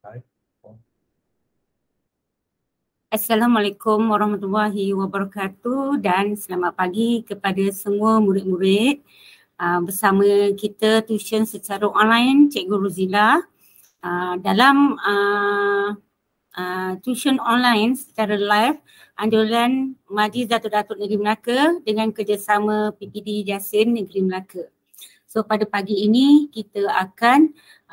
Assalamualaikum warahmatullahi wabarakatuh dan selamat pagi kepada semua murid-murid. Bersama kita tuition secara online Cikgu Ruzila dalam tuition online secara live Anjuran Majlis Datuk-Datuk Negeri Melaka dengan kerjasama PPD Jasin Negeri Melaka. So pada pagi ini kita akan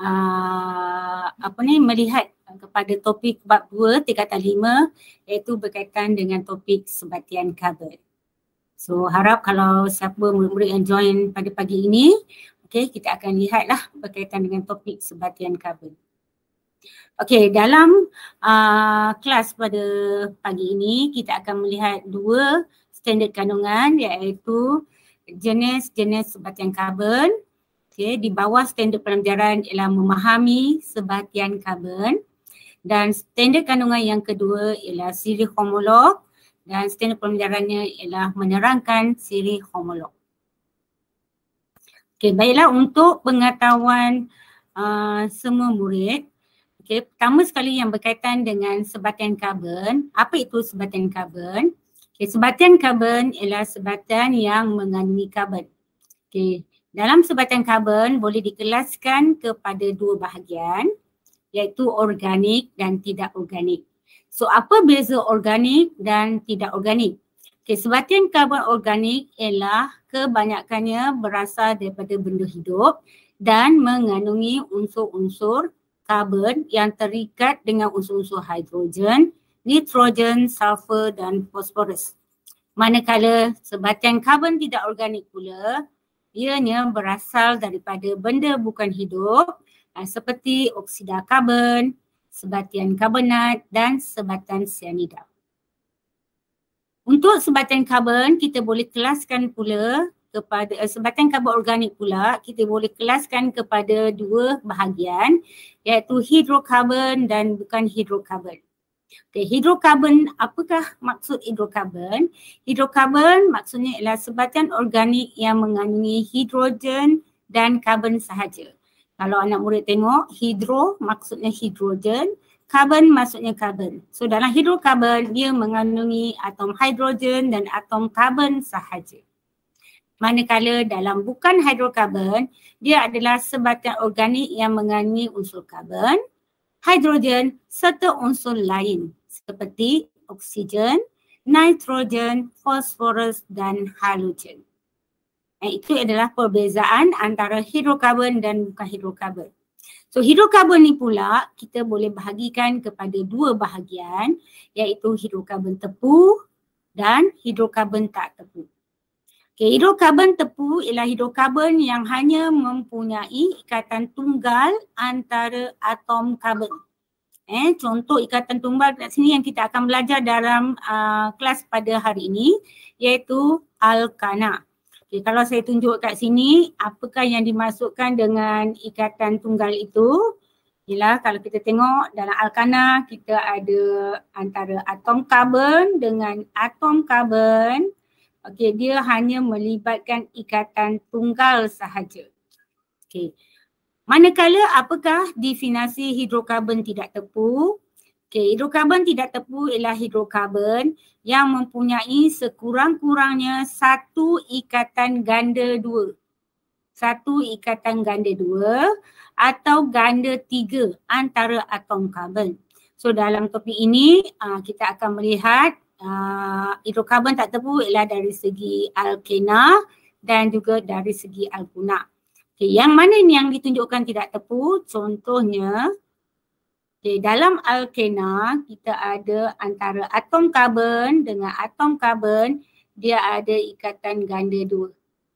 melihat kepada topik bab 2 tingkatan 5 iaitu berkaitan dengan topik sebatian karbon. So harap kalau siapa murid-murid yang join pada pagi ini, okey, kita akan lihatlah berkaitan dengan topik sebatian karbon. Okey, dalam kelas pada pagi ini kita akan melihat dua standard kandungan iaitu jenis-jenis sebatian karbon. Okey, di bawah standard pelajaran ialah memahami sebatian karbon. Dan standard kandungan yang kedua ialah siri homolog dan standard pelajarannya ialah menerangkan siri homolog. Okey, baiklah untuk pengetahuan semua murid. Okey, pertama sekali yang berkaitan dengan sebatian karbon. Apa itu sebatian karbon? Okey, sebatian karbon ialah sebatian yang mengandungi karbon. Okey, dalam sebatian karbon boleh dikelaskan kepada dua bahagian, iaitu organik dan tidak organik. So apa beza organik dan tidak organik? Okay, sebatian karbon organik ialah kebanyakannya berasal daripada benda hidup dan mengandungi unsur-unsur karbon yang terikat dengan unsur-unsur hidrogen, nitrogen, sulfur dan fosforus. Manakala sebatian karbon tidak organik pula, ianya berasal daripada benda bukan hidup seperti oksida karbon, sebatian karbonat dan sebatian sianida. Untuk sebatian karbon kita boleh kelaskan pula kepada sebatian karbon organik pula kita boleh kelaskan kepada dua bahagian iaitu hidrokarbon dan bukan hidrokarbon. Okay, hidrokarbon, apakah maksud hidrokarbon? Hidrokarbon maksudnya ialah sebatian organik yang mengandungi hidrogen dan karbon sahaja. Kalau anak murid tengok, hidro maksudnya hidrogen, karbon maksudnya karbon. So dalam hidrokarbon dia mengandungi atom hidrogen dan atom karbon sahaja. Manakala dalam bukan hidrokarbon, dia adalah sebatian organik yang mengandungi unsur karbon, hidrogen serta unsur lain seperti oksigen, nitrogen, fosforus dan halogen. Itu adalah perbezaan antara hidrokarbon dan bukan hidrokarbon. So hidrokarbon ni pula kita boleh bahagikan kepada dua bahagian iaitu hidrokarbon tepu dan hidrokarbon tak tepu. Okay, hidrokarbon tepu ialah hidrokarbon yang hanya mempunyai ikatan tunggal antara atom karbon. Contoh ikatan tunggal kat sini yang kita akan belajar dalam kelas pada hari ini iaitu alkana. Okay, kalau saya tunjuk kat sini, apakah yang dimasukkan dengan ikatan tunggal itu? Ialah kalau kita tengok dalam alkana kita ada antara atom karbon dengan atom karbon. Okey, dia hanya melibatkan ikatan tunggal sahaja. Okey. Manakala apakah definisi hidrokarbon tidak tepu? Okey, hidrokarbon tidak tepu ialah hidrokarbon yang mempunyai sekurang-kurangnya satu ikatan ganda dua. Satu ikatan ganda dua atau ganda tiga antara atom karbon. So dalam topik ini kita akan melihat hidrokarbon tak tepu ialah dari segi alkena dan juga dari segi alkuna. Okay, yang mana ni yang ditunjukkan tidak tepu? Contohnya dalam alkena kita ada antara atom karbon dengan atom karbon dia ada ikatan ganda dua.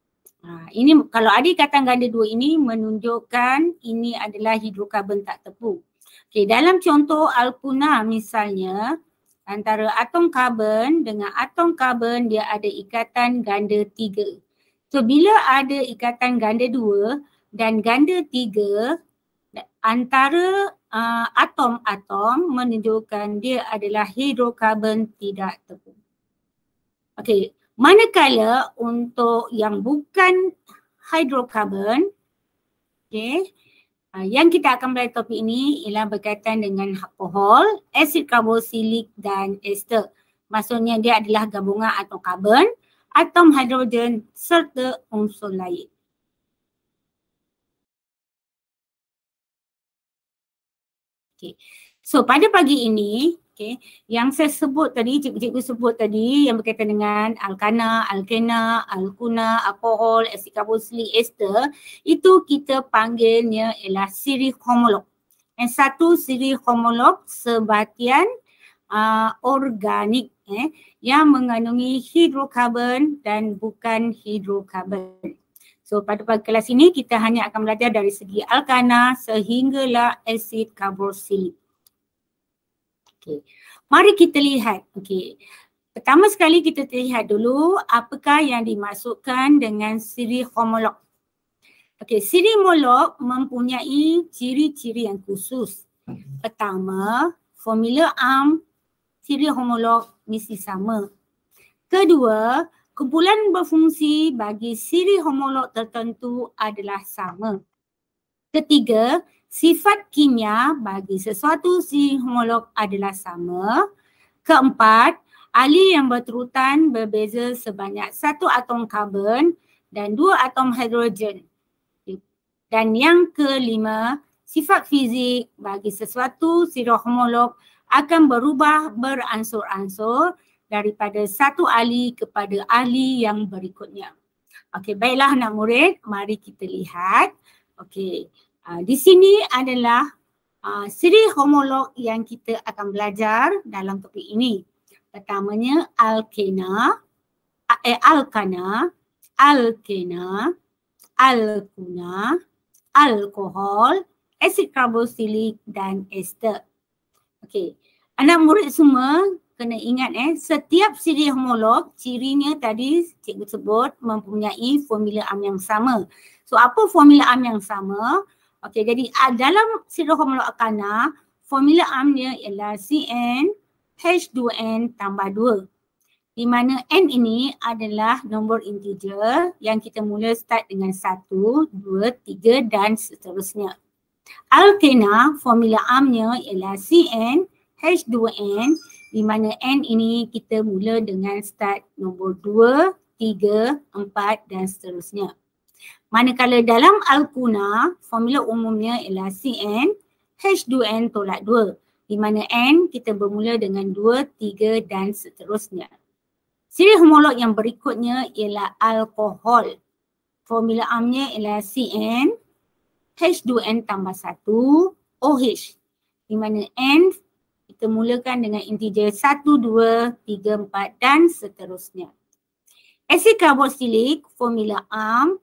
Ini kalau ada ikatan ganda dua ini menunjukkan ini adalah hidrokarbon tak tepu. Okay, dalam contoh alkuna misalnya antara atom karbon dengan atom karbon dia ada ikatan ganda tiga. So bila ada ikatan ganda dua dan ganda tiga antara atom-atom menunjukkan dia adalah hidrokarbon tidak tepu. Okey, manakala untuk yang bukan hidrokarbon, okey, Yang kita akan belajar topik ini ialah berkaitan dengan alkohol, asid karboksilik dan ester. Maksudnya dia adalah gabungan atom karbon, atom hidrogen serta unsur lain. Okay. So pada pagi ini, yang saya sebut tadi, cikgu-cikgu sebut tadi yang berkaitan dengan alkana, alkena, alkuna, alkohol, asid karboksilik, ester, itu kita panggilnya ialah siri homolog. Yang satu siri homolog sebatian organik yang mengandungi hidrokarbon dan bukan hidrokarbon. So pada kelas ini kita hanya akan belajar dari segi alkana sehinggalah asid karboksilik. Okay. Mari kita lihat. Okay. Pertama sekali kita lihat dulu apakah yang dimaksudkan dengan siri homolog. Okay, siri homolog mempunyai ciri-ciri yang khusus. Pertama, formula siri homolog mesti sama. Kedua, kumpulan berfungsi bagi siri homolog tertentu adalah sama. Ketiga, sifat kimia bagi sesuatu siri homolog adalah sama. Keempat, ahli yang berterutan berbeza sebanyak 1 atom karbon dan 2 atom hidrogen. Dan yang kelima, sifat fizik bagi sesuatu siri homolog akan berubah beransur-ansur daripada satu ahli kepada ahli yang berikutnya. Okey, baiklah anak murid, mari kita lihat. Okey, di sini adalah siri homolog yang kita akan belajar dalam topik ini. Pertamanya alkena, alkana, alkena, alkuna, alkohol, asid karboksilik dan ester. Okey, anak murid semua kena ingat setiap siri homolog cirinya tadi cikgu sebut mempunyai formula am yang sama. So apa formula am yang sama? Okey, jadi dalam siri homolog alkana formula amnya ialah CN H2N tambah 2. Di mana N ini adalah nombor integer yang kita mula start dengan 1, 2, 3 dan seterusnya. Alkena formula amnya ialah CN H2N di mana N ini kita mula dengan start nombor 2, 3, 4 dan seterusnya. Manakala dalam alkuna formula umumnya ialah CN H2N tolak 2 di mana N kita bermula dengan 2, 3 dan seterusnya. Siri homolog yang berikutnya ialah alkohol. Formula amnya ialah CN H2N tambah 1 OH di mana N kita mulakan dengan integer 1, 2, 3, 4 dan seterusnya. Asid karboksilik formula am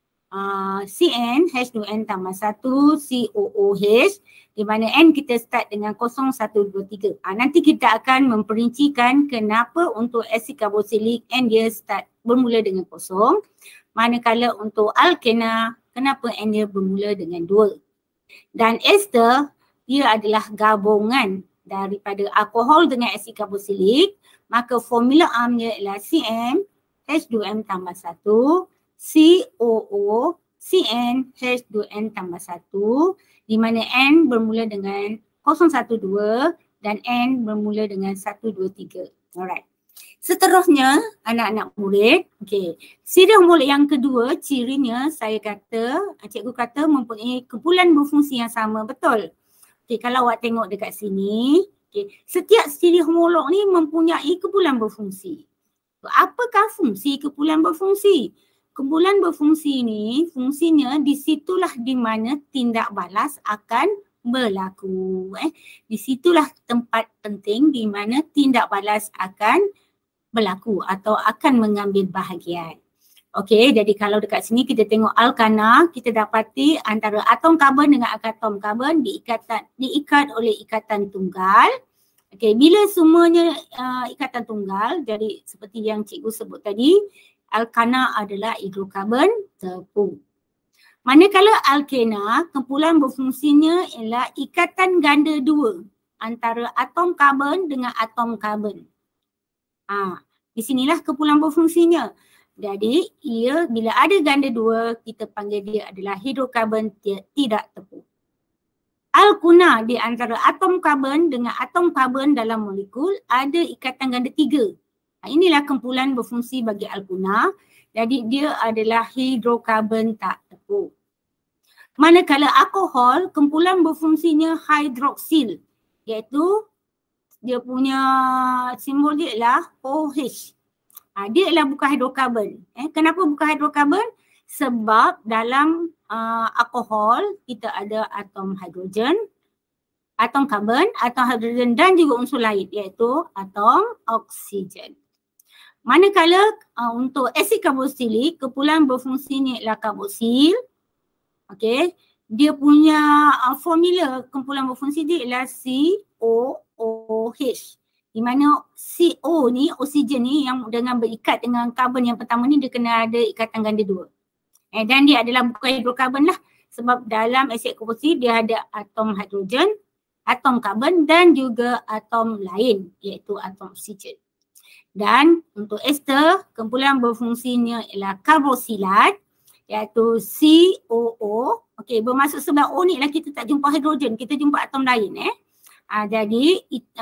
CN H2N tambah 1 COOH di mana N kita start dengan 0, 1, 2, 3. Nanti kita akan memperincikan kenapa untuk asid karboksilik N dia start bermula dengan 0. Manakala untuk alkena kenapa N dia bermula dengan 2. Dan ester dia adalah gabungan daripada alkohol dengan asid karboksilik, maka formula amnya ialah CN H2N tambah 1 COO CN H2N tambah 1 di mana N bermula dengan 012 dan N bermula dengan 123. Alright. Seterusnya anak-anak murid, okey. Siri homolog yang kedua cirinya cikgu kata mempunyai kumpulan berfungsi yang sama, betul? Okey, kalau awak tengok dekat sini, okey, setiap siri homolog ni mempunyai kumpulan berfungsi. So, apakah fungsi kumpulan berfungsi? Kumpulan berfungsi ni fungsinya di situlah di mana tindak balas akan berlaku. Di situlah tempat penting di mana tindak balas akan berlaku atau akan mengambil bahagian. Okey, jadi kalau dekat sini kita tengok alkana, kita dapati antara atom karbon dengan atom karbon diikat oleh ikatan tunggal. Okey, bila semuanya ikatan tunggal, jadi seperti yang cikgu sebut tadi, alkana adalah hidrokarbon tepung. Manakala alkena, kumpulan berfungsinya ialah ikatan ganda 2 antara atom karbon dengan atom karbon. Di sinilah kumpulan berfungsinya. Jadi ia bila ada ganda 2, kita panggil dia adalah hidrokarbon tidak tepung. Al-kuna di antara atom karbon dengan atom karbon dalam molekul ada ikatan ganda 3. Inilah kumpulan berfungsi bagi al-kuna. Jadi dia adalah hidrokarbon tak tepuk. Manakala alkohol, kumpulan berfungsinya hidroksil, iaitu dia punya simbol dia ialah OH. Dia ialah bukan hidrokarbon. Kenapa bukan hidrokarbon? Sebab dalam alkohol kita ada atom hidrogen, atom karbon, atom hidrogen dan juga unsur lain iaitu atom oksigen. Manakala untuk asid karboksilik, kumpulan berfungsinya ialah karboksil. Okey, dia punya formula kumpulan berfungsi dia ialah COOH. Di mana CO ni, oksigen ni yang dengan berikat dengan karbon yang pertama ni dia kena ada ikatan ganda 2. Dan dia adalah bukan hidrokarbon lah. Sebab dalam asid karboksil dia ada atom hidrogen, atom karbon dan juga atom lain iaitu atom oksigen. Dan untuk ester, kumpulan berfungsinya ialah karboksilat iaitu COO. Okey, bermaksud sebelah O ni lah kita tak jumpa hidrogen, kita jumpa atom lain jadi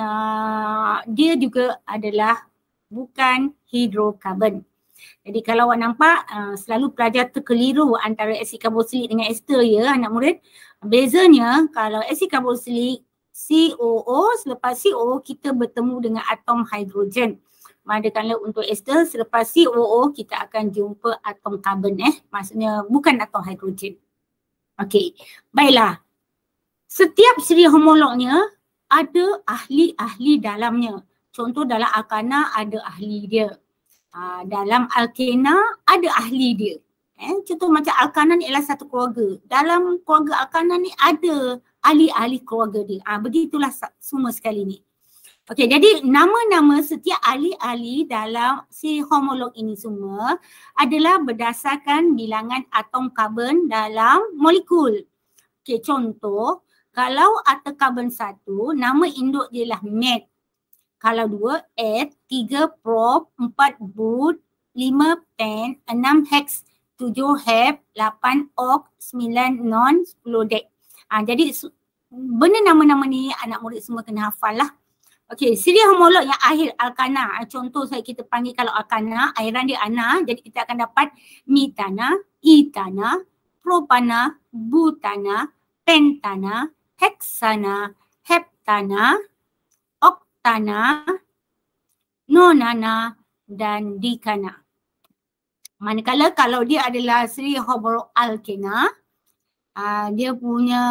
dia juga adalah bukan hidrokarbon. Jadi kalau awak nampak selalu pelajar terkeliru antara asid karboksilik dengan ester ya anak murid. Bezanya kalau asid karboksilik COO, selepas CO kita bertemu dengan atom hidrogen. Manakala untuk ester selepas COO kita akan jumpa atom karbon maksudnya bukan atom hidrogen. Okey, baiklah. Setiap siri homolognya ada ahli-ahli dalamnya. Contoh dalam alkana ada ahli dia. Dalam alkena ada ahli dia. Contoh macam alkana ni ialah satu keluarga. Dalam keluarga alkana ni ada ahli-ahli keluarga dia. Begitulah semua sekali ni. Okey, jadi nama-nama setiap ahli-ahli dalam si homolog ini semua adalah berdasarkan bilangan atom karbon dalam molekul. Okey, contoh kalau atom karbon 1, nama induk dia ialah met. Kalau 2, eth, 3, prop, 4, but, 5, pen, 6, hex, 7, hep, 8, oct, 9, non, 10, dec. Jadi benda nama-nama ni anak murid semua kena hafal lah. Okey, siri homolog yang akhir alkana. Contoh kita panggil kalau alkana, airan dia ana. Jadi kita akan dapat metana, etana, propana, butana, pentana, hexana, heptana, oktana, nonana dan dikana. Manakala kalau dia adalah siri homolog alkena, dia punya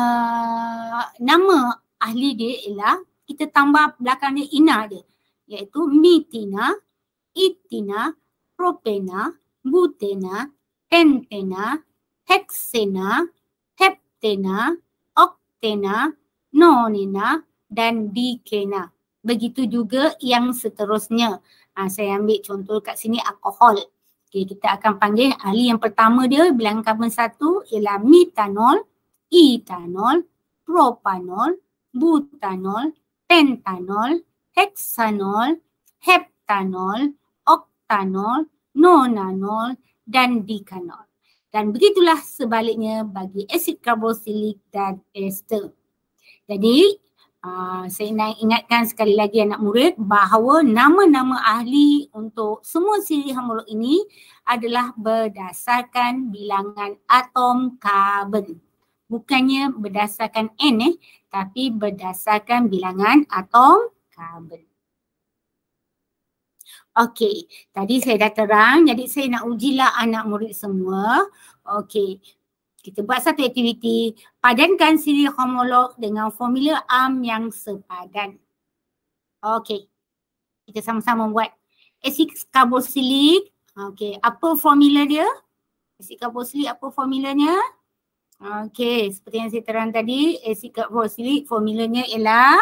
nama ahli dia ialah kita tambah belakang dia ina dia iaitu metina, etina, propena, butena, pentena, hexena, heptena, oktena, nonena dan dikena. Begitu juga yang seterusnya. Saya ambil contoh kat sini alkohol. Okay, kita akan panggil ahli yang pertama dia bilangan karbon 1 ialah metanol, etanol, propanol, butanol, pentanol, hexanol, heptanol, oktanol, nonanol dan dikanol. Dan begitulah sebaliknya bagi asid karboksilik dan ester. Jadi saya nak ingatkan sekali lagi anak murid bahawa nama-nama ahli untuk semua siri homolog ini adalah berdasarkan bilangan atom karbon. Bukannya berdasarkan N tapi berdasarkan bilangan atom karbon. Okey, tadi saya dah terang, jadi saya nak ujilah anak murid semua. Okey, kita buat satu aktiviti, padankan siri homolog dengan formula ARM yang sepadan. Okey, kita sama-sama buat. Asid karboksilik, okey, apa formula dia? Asid karboksilik apa formulanya? Okey, seperti yang saya terang tadi, asid karboksilik formulanya ialah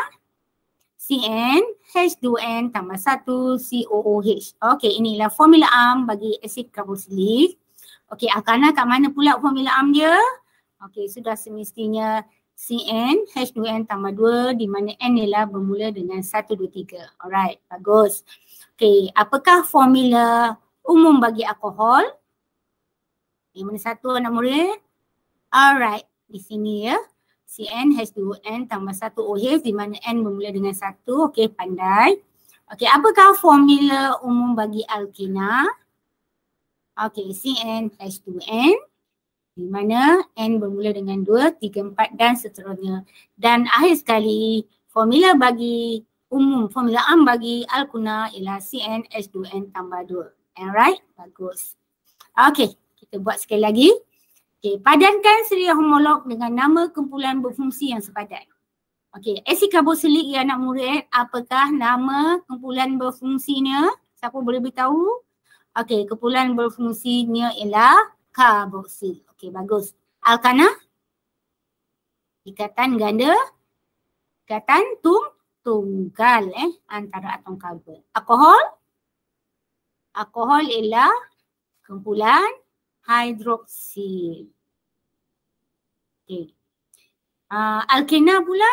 CnH2n tambah 1 COOH. Okey, inilah formula ARM bagi asid karboksilik. Okey, alkana kat mana pula formula ARM dia? Okey, sudah semestinya CnH2n tambah 2 di mana N ialah bermula dengan 1, 2, 3. Alright, bagus. Okey, apakah formula umum bagi alkohol? Yang mana satu anak murid? Alright, di sini ya. CnH2n tambah 1 OH di mana N bermula dengan 1. Okey, pandai. Okey, apakah formula umum bagi alkena? Okey, CnH2n di mana N bermula dengan 2, 3, 4 dan seterusnya. Dan akhir sekali, formula bagi umum, formula am bagi alkena ialah CnH2n tambah 2. Alright, bagus. Okey, kita buat sekali lagi. Okey, padankan seria homolog dengan nama kumpulan berfungsi yang sepadan. Okey, asid karboksilik ya anak murid, apakah nama kumpulan berfungsinya? Siapa boleh beritahu? Okey, kumpulan berfungsinya ialah karboksil. Okey, bagus. Alkana? Ikatan ganda? Ikatan tunggal antara atom karbon. Alkohol? Alkohol ialah kumpulan hidroksil. Okay. Alkena pula,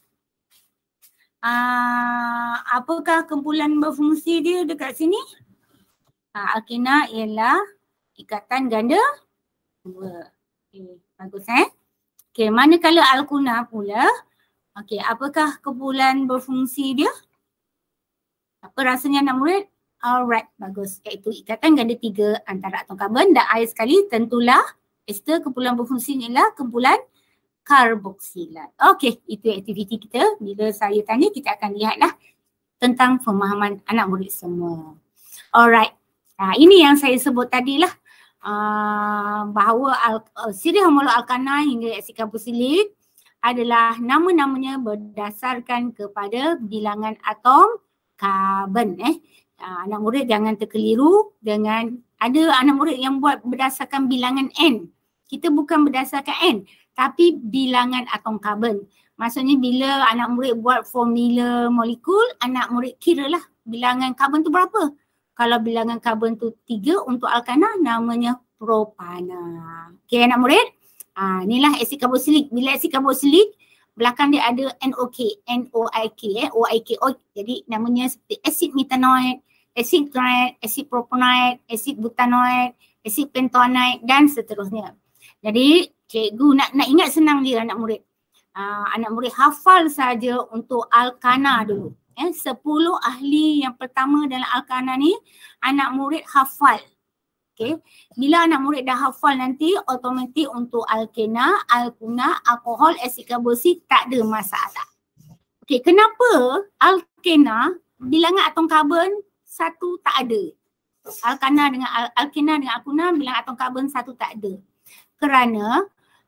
apakah kumpulan berfungsi dia dekat sini? Alkena ialah ikatan ganda 2. Okay, bagus Okay, manakala alkuna pula, okay, apakah kumpulan berfungsi dia? Apa rasanya anak murid? Alright, bagus. Iaitu ikatan ganda 3 antara atom karbon dan air sekali tentulah ester kumpulan berfungsi ialah kumpulan karboksilat. Okey, itu aktiviti kita. Bila saya tanya kita akan lihatlah tentang pemahaman anak murid semua. Alright. Ini yang saya sebut tadilah bahawa siri homolog alkana hingga asid karboksilik adalah nama-namanya berdasarkan kepada bilangan atom karbon. Anak murid jangan terkeliru dengan ada anak murid yang buat berdasarkan bilangan N. Kita bukan berdasarkan N tapi bilangan atom karbon. Maksudnya bila anak murid buat formula molekul, anak murid kiralah bilangan karbon tu berapa. Kalau bilangan karbon tu 3 untuk alkana namanya propana. Okey anak murid? Inilah asid karboksilik. Bila asid karboksilik belakang dia ada NOK, NOIK, OIK. Jadi namanya seperti asid metanoid, asid chloride, asid propanoid, asid butanoid, asid pentoanoid dan seterusnya. Jadi cikgu nak ingat senang dia anak murid. Anak murid hafal saja untuk alkana dulu. 10 ahli yang pertama dalam alkana ni anak murid hafal. Okay. Bila anak murid dah hafal nanti automatik untuk alkena, alkuna, alkohol, asid karboksi tak ada masalah. Okay, kenapa alkena bilangan atom karbon 1 tak ada? Alkena dengan alkuna bilangan atom karbon 1 tak ada. Kerana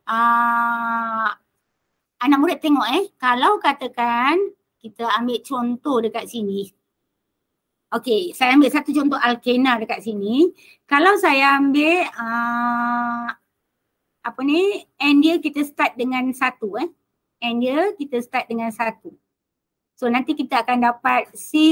anak murid tengok kalau katakan kita ambil contoh dekat sini. Okey, saya ambil satu contoh alkena dekat sini. Kalau saya ambil N dia kita start dengan 1 N dia kita start dengan 1. So nanti kita akan dapat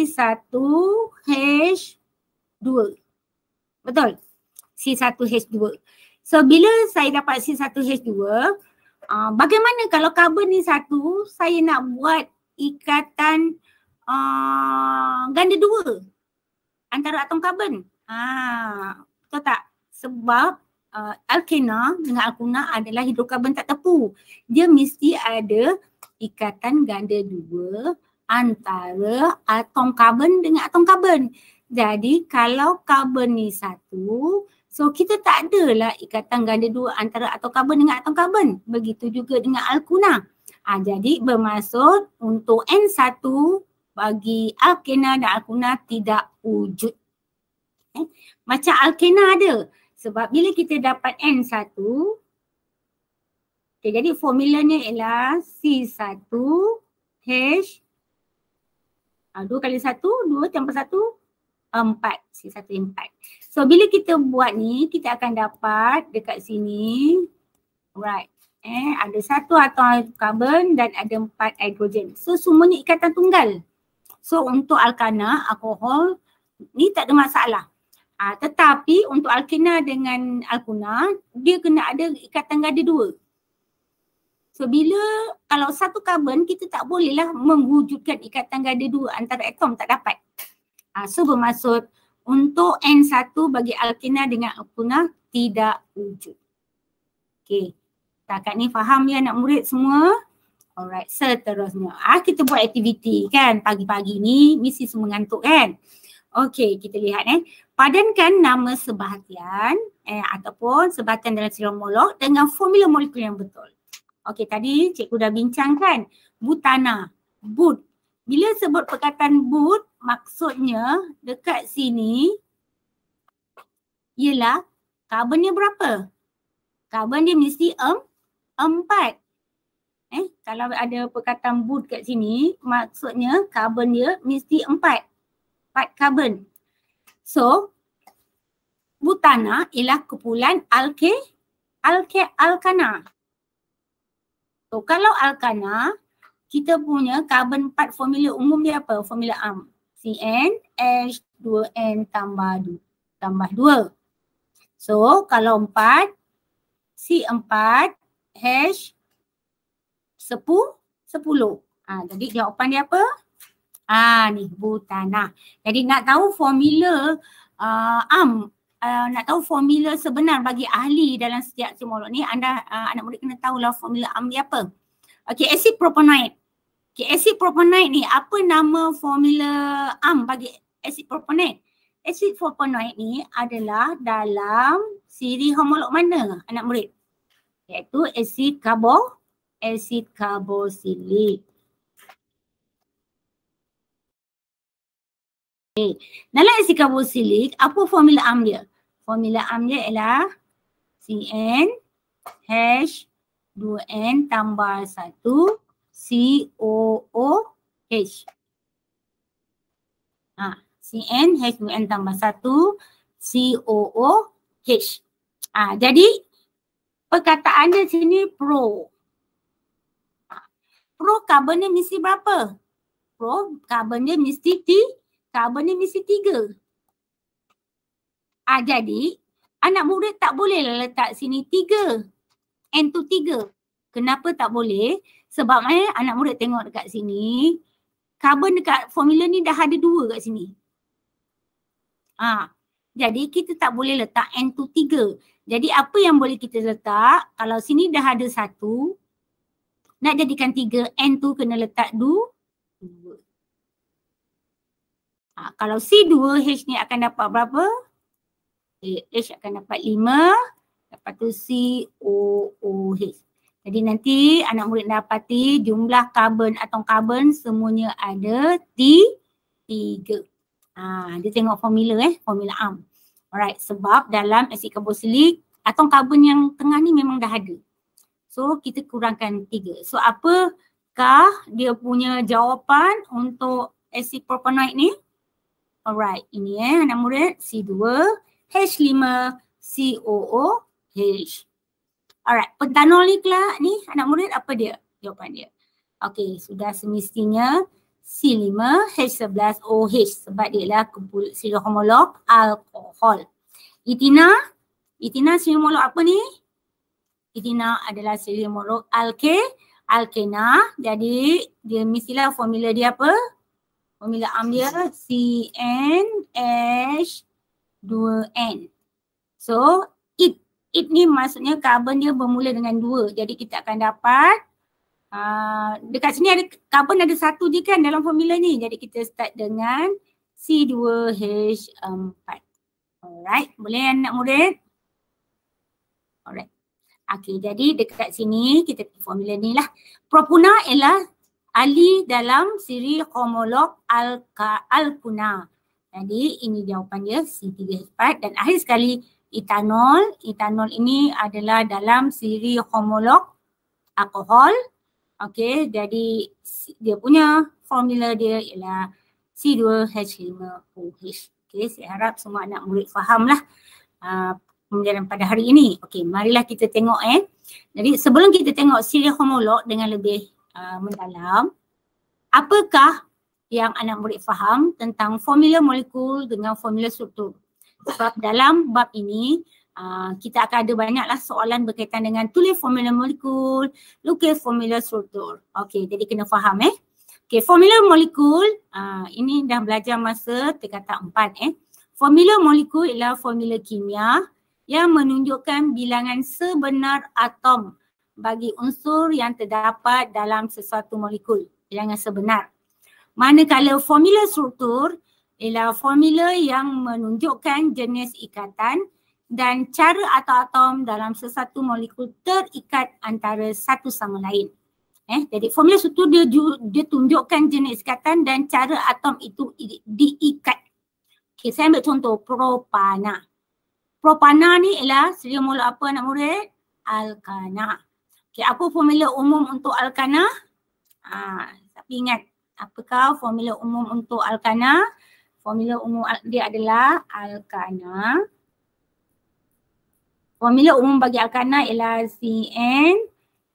C1H2. Betul? C1H2. So bila saya dapat C1H2, bagaimana kalau karbon ni 1, saya nak buat ikatan ganda 2 antara atom karbon. Betul tak? Sebab alkena dengan alkuna adalah hidrokarbon tak tepu. Dia mesti ada ikatan ganda 2 antara atom karbon dengan atom karbon. Jadi kalau karbon ni 1, so kita tak adalah ikatan ganda 2 antara atom karbon dengan atom karbon. Begitu juga dengan alkuna. Jadi bermaksud untuk N1 bagi alkena dan alkuna tidak wujud. Macam alkena ada. Sebab bila kita dapat N1, jadi formulanya ialah C1H 2 kali 1, 2 tambah 1, 4. C1H4. So bila kita buat ni, kita akan dapat dekat sini, right. Ada 1 atom karbon dan ada 4 hidrogen. So semuanya ikatan tunggal. So untuk alkana, alkohol ni tak ada masalah. Tetapi untuk alkena dengan alkuna, dia kena ada ikatan ganda 2. So bila kalau 1 karbon, kita tak bolehlah mewujudkan ikatan ganda 2 antara atom, tak dapat. So bermaksud untuk N1 bagi alkena dengan alkuna tidak wujud. Okey. Setakat ni faham ya anak murid semua? Alright, seterusnya. Kita buat aktiviti kan. Pagi-pagi ni mesti semua ngantuk kan. Okey, kita lihat padankan nama sebahagian ataupun sebahagian dalam siri homolog dengan formula molekul yang betul. Okey, tadi cikgu dah bincangkan butana, but. Bila sebut perkataan but, maksudnya dekat sini ialah karbon dia berapa? Karbon dia mesti 4. Kalau ada perkataan but kat sini, maksudnya karbon dia mesti 4 karbon. So, butana ialah kumpulan alkana. So, kalau alkana, kita punya karbon 4 formula umum dia apa? Formula AM. CnH2n tambah 2. So, kalau 4, C4H10. Jadi jawapan dia apa? Ni butana. Jadi nak tahu formula nak tahu formula sebenar bagi ahli dalam setiap homolog ni, anak murid kena tahulah formula AM dia apa. Okey, asid propanite. Okey, asid propanite ni apa nama formula AM bagi asid propanite? Asid propanite ni adalah dalam siri homolog mana anak murid? Iaitu asid karboksilik. Dalam asid karboksilik, apa formula AM dia? Formula AM dia ialah CnH2n tambah 1 COOH. CnH2n tambah 1 COOH. Jadi perkataan dia sini pro. Pro karbon dia mesti berapa? Pro karbon dia mesti 3. Jadi anak murid tak boleh letak sini 3. N tu 3. Kenapa tak boleh? Sebab anak murid tengok dekat sini, karbon dekat formula ni dah ada 2 kat sini. Jadi kita tak boleh letak N tu 3. Jadi apa yang boleh kita letak? Kalau sini dah ada 1, nak jadikan 3, N tu kena letak 2. Kalau C2H ni akan dapat berapa? H akan dapat 5. Lepas tu COOH. Jadi nanti anak murid dapati jumlah karbon, atom karbon semuanya ada 3. Dia tengok formula formula AM. Alright, sebab dalam asid karboksilik atom karbon yang tengah ni memang dah ada. So kita kurangkan 3. So apakah dia punya jawapan untuk asid propanite ni? Alright, ini anak murid C2H5COOH. Alright, pentanol ni anak murid apa dia? Jawapan dia. Okey, sudah semestinya C5H11OH sebab dia ialah kumpulan siri homolog alkohol. Etina siri homolog apa ni? Etina adalah siri homolog alkena. Jadi dia mestilah formula dia apa? Formula AM dia CnH2n. So it ni maksudnya karbon dia bermula dengan 2. Jadi kita akan dapat dekat sini ada karbon ada 1 je kan dalam formula ni. Jadi kita start dengan C2H4. Alright, boleh anak murid? Alright. Okey, jadi dekat sini kita formula ni lah. Propuna ialah ahli dalam siri homolog alkuna. Jadi ini jawapan dia C3H4 dan akhir sekali etanol. Etanol ini adalah dalam siri homolog alkohol. Okey, jadi dia punya formula dia ialah C2H5OH. Okey, saya harap semua anak murid fahamlah pembelajaran pada hari ini. Okey, marilah kita tengok Jadi sebelum kita tengok siri homolog dengan lebih mendalam, apakah yang anak murid faham tentang formula molekul dengan formula struktur? Sebab dalam bab ini kita akan ada banyaklah soalan berkaitan dengan tulis formula molekul, lukis formula struktur. Okey, jadi kena faham Okey, formula molekul ini dah belajar masa tingkatan 4 Formula molekul ialah formula kimia yang menunjukkan bilangan sebenar atom bagi unsur yang terdapat dalam sesuatu molekul bilangan sebenar. Manakala formula struktur ialah formula yang menunjukkan jenis ikatan dan cara atom-atom dalam sesuatu molekul terikat antara satu sama lain. Jadi formula struktur dia tunjukkan jenis ikatan dan cara atom itu diikat. Okay, saya ambil contoh propana. Propana ni ialah sedia mula apa anak murid? Alkana. Okay, apa formula umum untuk alkana? Tapi ingat, apakah formula umum untuk alkana? Formula umum dia adalah alkana. Formula umum bagi alkana ialah CN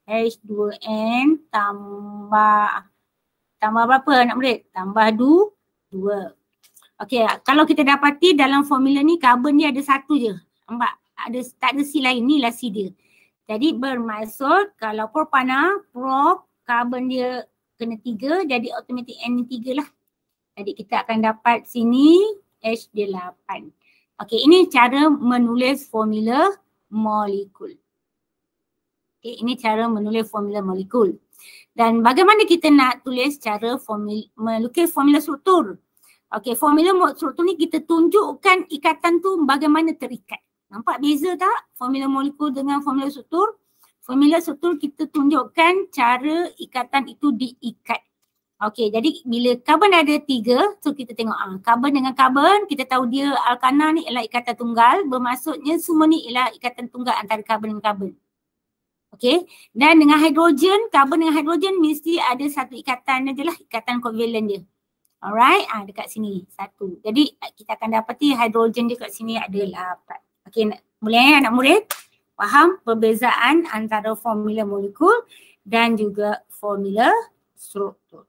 H2N tambah berapa anak murid? Tambah 2. Okey, kalau kita dapati dalam formula ni karbon dia ada satu je. Nampak? Tak ada C lain, ni lah C dia. Jadi bermaksud kalau propana, karbon dia kena 3, jadi automatik N ni 3 lah. Jadi kita akan dapat sini H dia 8. Okey, ini cara menulis formula molekul. Okay, ini cara menulis formula molekul. Dan bagaimana kita nak tulis cara melukis formula struktur? Okey, formula struktur ni kita tunjukkan ikatan tu bagaimana terikat. Nampak beza tak formula molekul dengan formula struktur? Formula struktur kita tunjukkan cara ikatan itu diikat. Okey, jadi bila karbon ada 3, so kita tengok karbon dengan karbon, kita tahu dia alkana ni ialah ikatan tunggal, bermaksudnya semua ni ialah ikatan tunggal antara karbon dengan karbon. Okey, dan dengan hidrogen, karbon dengan hidrogen mesti ada satu ikatan je lah, ikatan kovalen dia. Alright, dekat sini 1. Jadi kita akan dapati hidrogen dia kat sini ada 8. Okey, boleh anak murid faham perbezaan antara formula molekul dan juga formula struktur.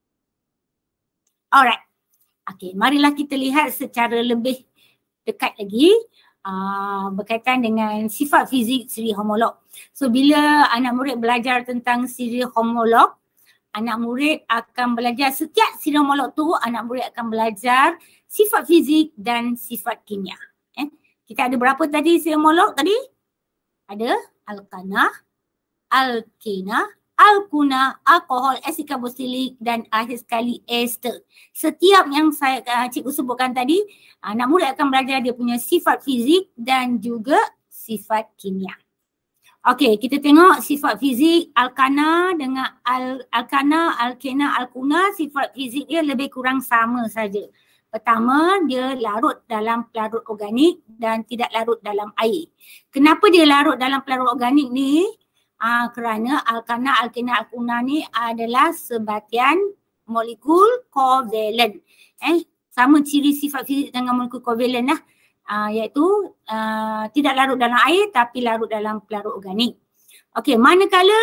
Alright. Okey, marilah kita lihat secara lebih dekat lagi berkaitan dengan sifat fizik siri homolog. So bila anak murid belajar tentang siri homolog, anak murid akan belajar setiap siri homolog tu anak murid akan belajar sifat fizik dan sifat kimia. Kita ada berapa tadi siri homolog tadi? Ada alkana, alkena, alkuna, alkohol, asid karboksilik dan akhir sekali ester. Setiap yang saya cikgu sebutkan tadi, anak murid akan belajar dia punya sifat fizik dan juga sifat kimia. Okey, kita tengok sifat fizik alkana dengan alkana, alkena, alkuna, sifat fizik dia lebih kurang sama saja. Pertama, dia larut dalam pelarut organik dan tidak larut dalam air. Kenapa dia larut dalam pelarut organik ni? Kerana alkana, alkena, alkuna ni adalah sebatian molekul kovalen. Sama ciri sifat fizik dengan molekul kovalen lah. Iaitu tidak larut dalam air tapi larut dalam pelarut organik. Okey, manakala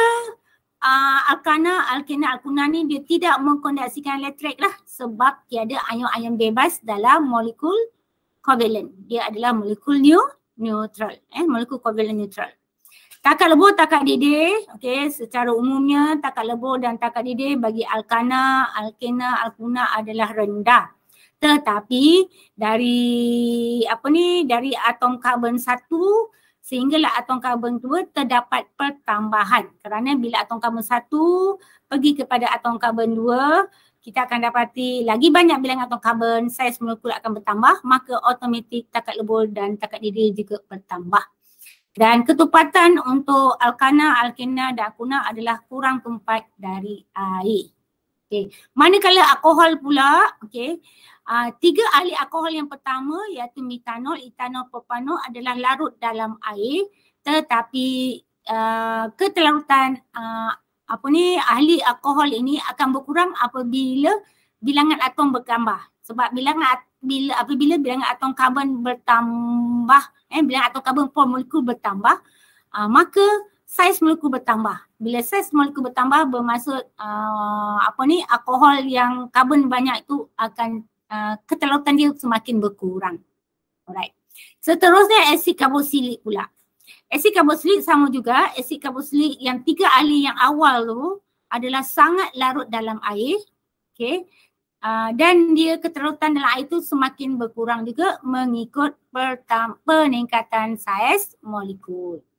alkana, alkena, alkuna ni dia tidak mengkondensasikan elektrik lah sebab tiada ion-ion bebas dalam molekul kovalen. Dia adalah molekul neutral, molekul kovalen neutral. Takat lebur, takat didih, okey, secara umumnya takat lebur dan takat didih bagi alkana, alkena, alkuna adalah rendah. Tetapi dari dari atom karbon 1 sehinggalah atom karbon 2 terdapat pertambahan. Kerana bila atom karbon 1 pergi kepada atom karbon 2, kita akan dapati lagi banyak bilangan atom karbon, saiz molekul akan bertambah, maka automatik takat lebur dan takat didih juga bertambah. Dan ketupatan untuk alkana, alkena dan alkuna adalah kurang tumpat dari air. Okay. Manakala alkohol pula, okay, 3 ahli alkohol yang pertama iaitu metanol, etanol, propanol adalah larut dalam air, tetapi ketelarutan ahli alkohol ini akan berkurang apabila bilangan atom bertambah. Sebab apabila bilangan atom karbon bertambah, bilangan atom karbon per molekul bertambah, maka saiz molekul bertambah. Bila saiz molekul bertambah bermaksud alkohol yang karbon banyak itu akan ketelarutan dia semakin berkurang. Alright. Seterusnya asid karboksilik pula. Asid karboksilik sama juga, asid karboksilik yang 3 ahli yang awal tu adalah sangat larut dalam air. Okay. Dan dia ketelarutan dalam air itu semakin berkurang juga mengikut peningkatan saiz molekul.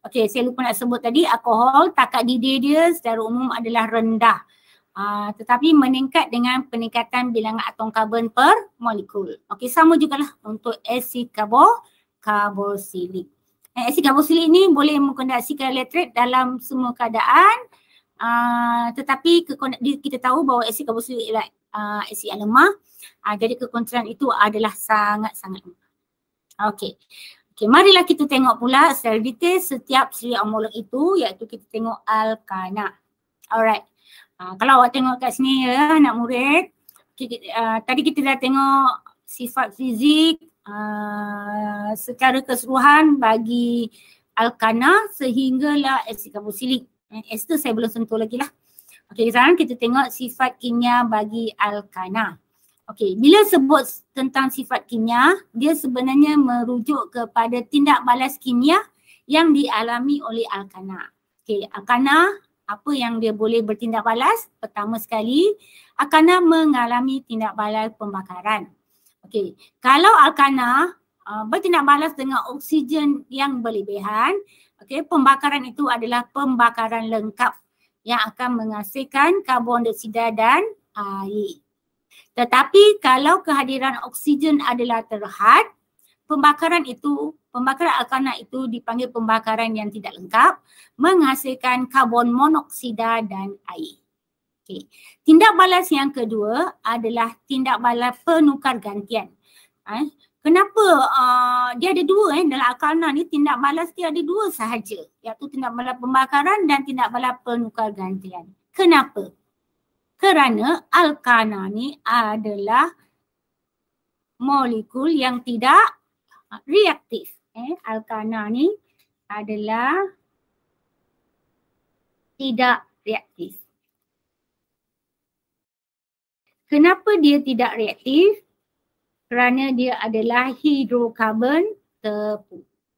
Okey, saya lupa nak sebut tadi, alkohol takat didih dia secara umum adalah rendah. Tetapi meningkat dengan peningkatan bilangan atom karbon per molekul. Okey, sama jugalah untuk asid karboksilik. Asid karboksilik ni boleh mengkondensasikan elektrik dalam semua keadaan. Tetapi kita tahu bahawa asid karboksilik ialah asid yang lemah. Jadi kekontrolan itu adalah sangat-sangat lemah. Okey. Okey, marilah kita tengok pula secara detail setiap siri homolog itu, iaitu kita tengok alkana. Alright. Kalau awak tengok kat sini ya anak murid, tadi kita dah tengok sifat fizik secara keseluruhan bagi alkana sehinggalah asid karboksilik. Ester saya belum sentuh lagi lah. Okey, sekarang kita tengok sifat kimia bagi alkana. Okey, bila sebut tentang sifat kimia, dia sebenarnya merujuk kepada tindak balas kimia yang dialami oleh alkana. Okey, alkana apa yang dia boleh bertindak balas? Pertama sekali, alkana mengalami tindak balas pembakaran. Okey, kalau alkana bertindak balas dengan oksigen yang berlebihan, okey, pembakaran itu adalah pembakaran lengkap yang akan menghasilkan karbon dioksida dan air. Tetapi kalau kehadiran oksigen adalah terhad, pembakaran alkana itu dipanggil pembakaran yang tidak lengkap, menghasilkan karbon monoksida dan air. Okay. Tindak balas yang kedua adalah tindak balas penukar gantian. Kenapa dia ada dua dalam alkana ni, tindak balas dia ada dua sahaja, iaitu tindak balas pembakaran dan tindak balas penukar gantian. Kenapa? Kerana alkana ni adalah molekul yang tidak reaktif. Alkana ni adalah tidak reaktif. Kenapa dia tidak reaktif? Kerana dia adalah hidrokarbon tepu.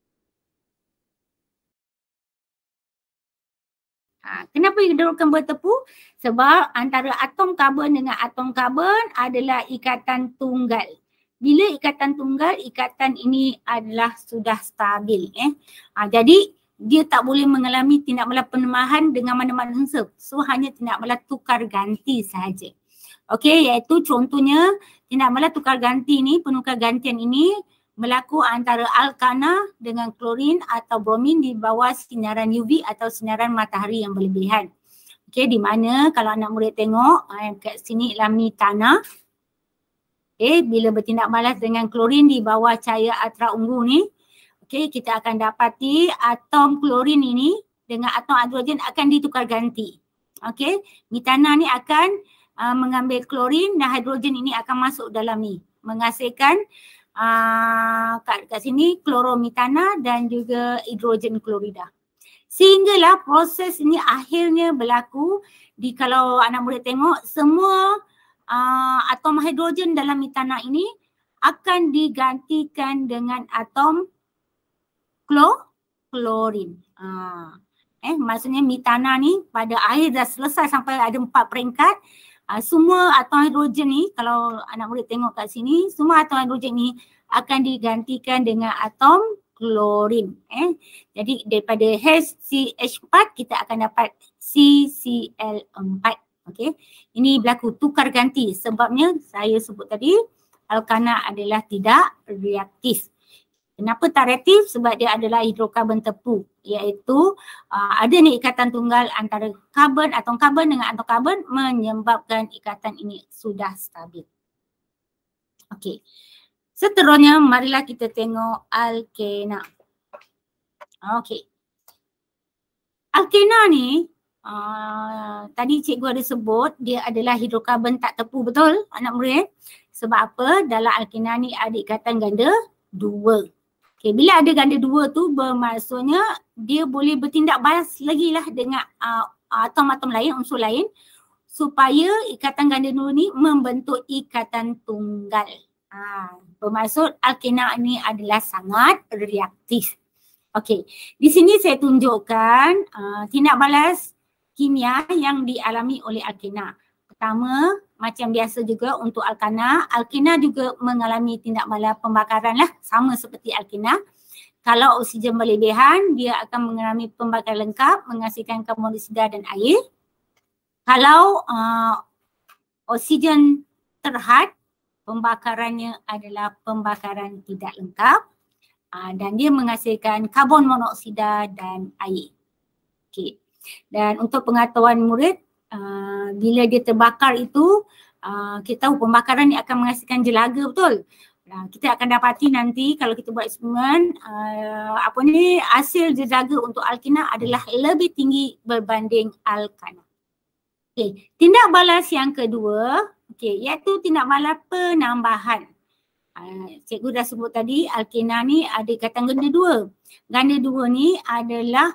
Kenapa hidrokarbon tepu? Sebab antara atom karbon dengan atom karbon adalah ikatan tunggal. Bila ikatan tunggal, ikatan ini adalah sudah stabil. Jadi dia tak boleh mengalami tindak balas penemahan dengan mana-mana unsur. So hanya tindak balas tukar ganti sahaja. Okey, iaitu contohnya tindak balas tukar ganti ni, penukar gantian ini berlaku antara alkana dengan klorin atau bromin di bawah sinaran UV atau sinaran matahari yang berlebihan. Okey, di mana kalau anak murid tengok kat sini ialah metana. Bila bertindak balas dengan klorin di bawah cahaya ultra ungu ni, okey, kita akan dapati atom klorin ini dengan atom hidrogen akan ditukar ganti. Okey, metana ni akan mengambil klorin dan hidrogen ini akan masuk dalam ni, menghasilkan kat sini klorometana dan juga hidrogen klorida. Sehinggalah proses ini akhirnya berlaku kalau anak murid tengok semua atom hidrogen dalam metana ini akan digantikan dengan atom klorin. Maksudnya metana ni pada akhir dah selesai sampai ada 4 peringkat. Semua atom hidrogen ni, kalau anak murid tengok kat sini, semua atom hidrogen ni akan digantikan dengan atom klorin. Jadi daripada HCH4 kita akan dapat CCl4. Okey. Ini berlaku tukar ganti. Sebabnya saya sebut tadi alkana adalah tidak reaktif. Kenapa tak reaktif? Sebab dia adalah hidrokarbon tepu, iaitu adanya ikatan tunggal antara karbon, atom karbon dengan atom karbon menyebabkan ikatan ini sudah stabil. Okey. Seterusnya marilah kita tengok alkena. Okey. Alkena ni tadi cikgu ada sebut dia adalah hidrokarbon tak tepu, betul anak murid? Sebab apa? Dalam alkena ni ada ikatan ganda 2. Okay, bila ada ganda 2 tu bermaksudnya dia boleh bertindak balas lagi lah dengan atom-atom lain, unsur lain supaya ikatan ganda 2 ni membentuk ikatan tunggal. Bermaksud alkena ni adalah sangat reaktif. Okey, di sini saya tunjukkan tindak balas kimia yang dialami oleh alkena. Pertama, macam biasa juga untuk alkena juga mengalami tindak balas pembakaran lah, sama seperti alkena. Kalau oksigen berlebihan, dia akan mengalami pembakaran lengkap, menghasilkan karbon dioksida dan air. Kalau oksigen terhad, pembakarannya adalah pembakaran tidak lengkap dan dia menghasilkan karbon monoksida dan air. Okay. Dan untuk pengetahuan murid, bila dia terbakar itu, kita tahu pembakaran ni akan menghasilkan jelaga, betul? Kita akan dapati nanti kalau kita buat eksperimen, hasil jelaga untuk alkena adalah lebih tinggi berbanding alkana. Okay. Tindak balas yang kedua, iaitu tindak balas penambahan. Cikgu dah sebut tadi alkena ni ada ikatan ganda dua. Ganda dua ni adalah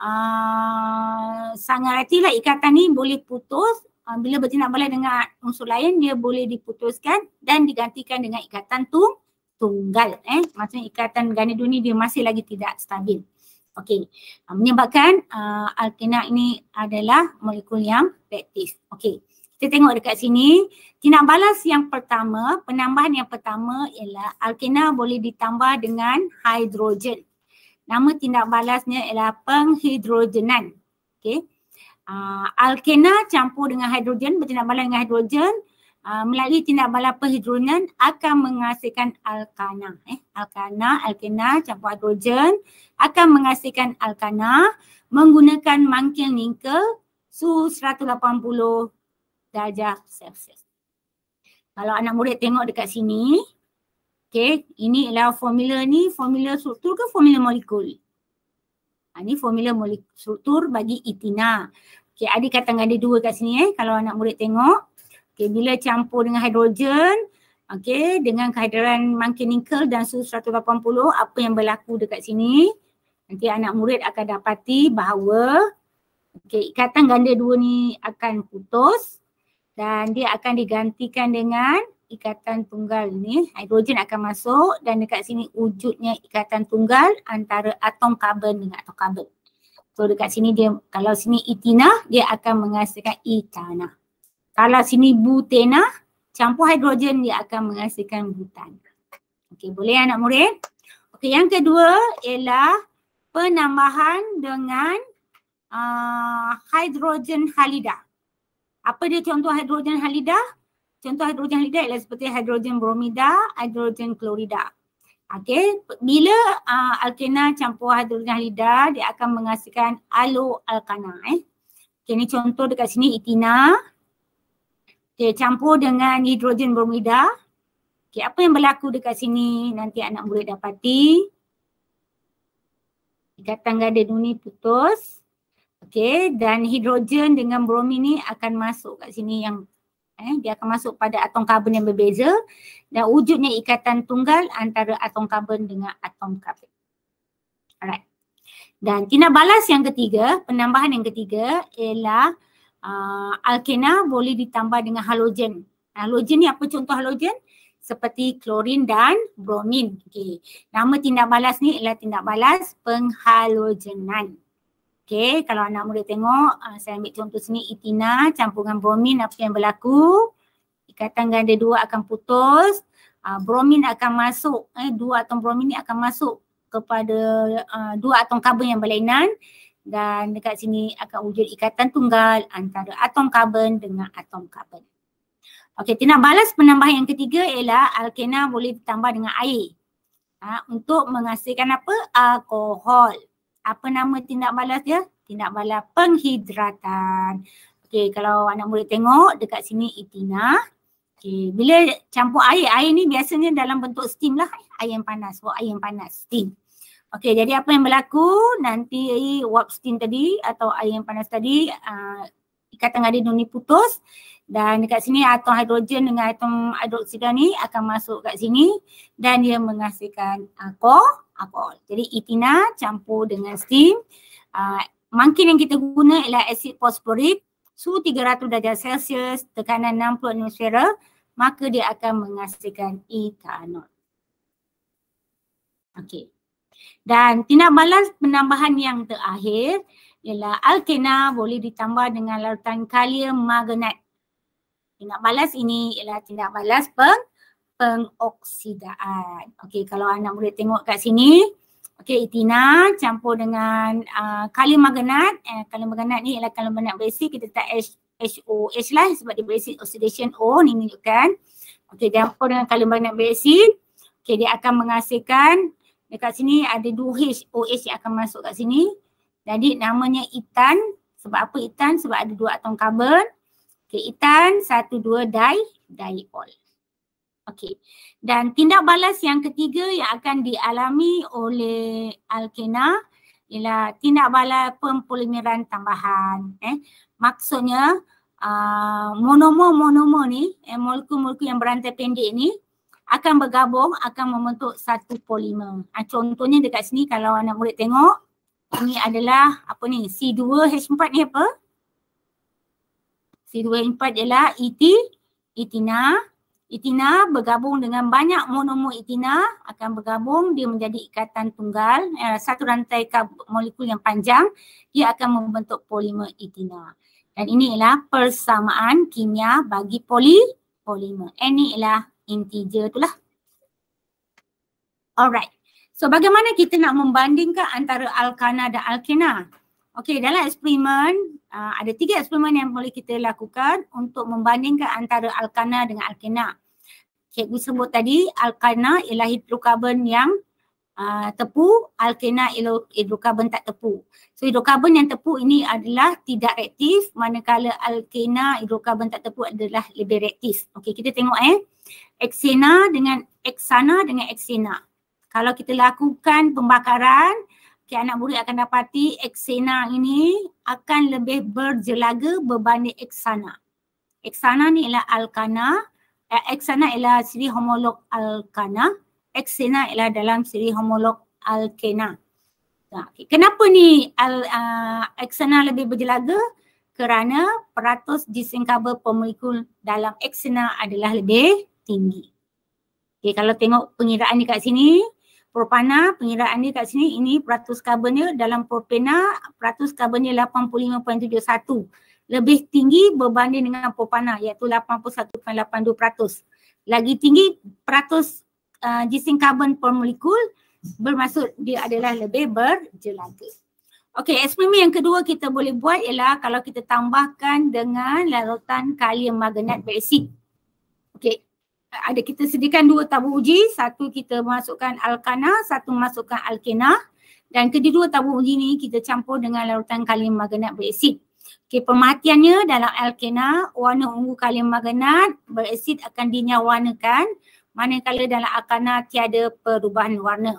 sangat retilah ikatan ni boleh putus. Bila bertindak balas dengan unsur lain, dia boleh diputuskan dan digantikan dengan ikatan tunggal. Maksudnya ikatan ganda dua ni dia masih lagi tidak stabil. Okey, menyebabkan alkena ini adalah molekul yang reaktif. Okey, kita tengok dekat sini. Tindak balas yang pertama, penambahan yang pertama ialah alkena boleh ditambah dengan hidrogen. Nama tindak balasnya ialah penghidrogenan. Okey. Alkena campur dengan hidrogen, bertindak balas dengan hidrogen, melalui tindak balas penghidrogenan akan menghasilkan alkana. Alkena campur hidrogen akan menghasilkan alkana menggunakan mangkil nikel suhu 180 darjah Celsius. Kalau anak murid tengok dekat sini, ini ialah formula ni, formula struktur ke formula molekul? Ini formula struktur bagi etina. Ada ikatan ganda dua kat sini kalau anak murid tengok. Bila campur dengan hidrogen, dengan kehadiran mangkil nikel dan suhu 180, apa yang berlaku dekat sini? Nanti anak murid akan dapati bahawa ikatan ganda dua ni akan putus dan dia akan digantikan dengan ikatan tunggal ni. Hidrogen akan masuk dan dekat sini wujudnya ikatan tunggal antara atom karbon dengan atom karbon. So dekat sini dia, kalau sini etina, dia akan menghasilkan etana. Kalau sini butena, campur hidrogen dia akan menghasilkan butan. Boleh anak murid? Yang kedua ialah penambahan dengan hidrogen halida. Apa dia contoh hidrogen halida? Contoh hidrogen halida ialah seperti hidrogen bromida, hidrogen klorida. Bila alkena campur hidrogen halida, dia akan menghasilkan aloalkana. Ini contoh dekat sini etina. Campur dengan hidrogen bromida. Apa yang berlaku dekat sini? Nanti anak murid dapati. Ikatan ganda dua ni putus. Dan hidrogen dengan bromin ni akan masuk kat sini yang dia akan masuk pada atom karbon yang berbeza dan wujudnya ikatan tunggal antara atom karbon dengan atom karbon. Alright. Dan tindak balas yang ketiga, penambahan yang ketiga ialah alkena boleh ditambah dengan halogen. Halogen ni apa contoh halogen? Seperti klorin dan bromin. Nama tindak balas ni ialah tindak balas penghalogenan. Kalau anak murid tengok, saya ambil contoh sini etina campur dengan bromin, apa yang berlaku? Ikatan ganda dua akan putus, bromin akan masuk, dua atom bromin ni akan masuk kepada dua atom karbon yang berlainan dan dekat sini akan wujud ikatan tunggal antara atom karbon dengan atom karbon. Tindak balas penambahan yang ketiga ialah alkena boleh ditambah dengan air untuk menghasilkan apa? Alkohol. Apa nama tindak balas dia? Tindak balas penghidratan. Kalau anak murid tengok dekat sini etina. Bila campur air, air ni biasanya dalam bentuk steam lah. Air yang panas, air yang panas, steam. Jadi apa yang berlaku? Nanti uap steam tadi atau air yang panas tadi, ikatan ganda dua ni putus. Dan dekat sini atom hidrogen dengan atom hidroksida ni akan masuk kat sini dan dia menghasilkan alkohol. Jadi etina campur dengan steam. Mangkil yang kita guna ialah asid fosforik, suhu 300 darjah Celsius, tekanan 60 atmosfera, maka dia akan menghasilkan etanol. Dan tindak balas penambahan yang terakhir ialah alkena boleh ditambah dengan larutan kalium manganat. Tindak balas ini ialah tindak balas pengoksidaan. Kalau anak murid tengok kat sini, Okey, etina campur dengan kalium manganat. Kalium manganat ni ialah kalium manganat basic. Kita letak HOH lah sebab dia basic oxidation O ni menunjukkan. Okey, campur dengan kalium manganat basic. Okey, dia akan menghasilkan dekat sini ada 2 HOH yang akan masuk kat sini. Jadi namanya etan. Sebab apa etan? Sebab ada 2 atom karbon. Okey, etan 1,2 diol. Okey. Dan tindak balas yang ketiga yang akan dialami oleh alkena ialah tindak balas pempolimeran tambahan. Maksudnya monomer ni, molekul-molekul yang berantai pendek ni akan bergabung, akan membentuk satu polimer. Contohnya dekat sini kalau anak murid tengok, ini adalah apa ni, C2H4 ni apa? C2H4 ialah etina. Etina bergabung dengan banyak monomer etina akan bergabung, dia menjadi ikatan tunggal, satu rantai molekul yang panjang, dia akan membentuk polimer etina. Dan ini ialah persamaan kimia bagi polimer. Ni ialah integer tu lah. Alright. So bagaimana kita nak membandingkan antara alkana dan alkena? Okey, dalam eksperimen ada 3 eksperimen yang boleh kita lakukan untuk membandingkan antara alkana dengan alkena. Cikgu sebut tadi alkana ialah hidrokarbon yang tepu, alkena ialah hidrokarbon tak tepu. So hidrokarbon yang tepu ini adalah tidak reaktif, manakala alkena hidrokarbon tak tepu adalah lebih reaktif. Okey, kita tengok eksena dengan eksena. Kalau kita lakukan pembakaran, anak murid akan dapati eksena ini akan lebih berjelaga berbanding eksana. Eksana ni ialah alkana, eksana ialah siri homolog alkana, eksena ialah dalam siri homolog alkena. Okay. Kenapa ni eksena lebih berjelaga? Kerana peratus disenkaber pemolekul dalam eksena adalah lebih tinggi. Okay, kalau tengok pengiraan ni kat sini, propana, pengiraan ni kat sini, ini peratus karbonnya dalam propena, peratus karbonnya 85.71. Lebih tinggi berbanding dengan propana iaitu 81.82%. Lagi tinggi peratus gising karbon per molekul, bermaksud dia adalah lebih berjelaga. Okey, eksperimen yang kedua kita boleh buat ialah kalau kita tambahkan dengan larutan kalium manganat basic. Okey, ada kita sediakan 2 tabung uji, satu kita masukkan alkana, satu masukkan alkena, dan kedua tabung uji ni kita campur dengan larutan kalium manganat berasid. Okey, pemerhatiannya dalam alkena warna ungu kalium manganat berasid akan dinyawarnakan, manakala dalam alkana tiada perubahan warna.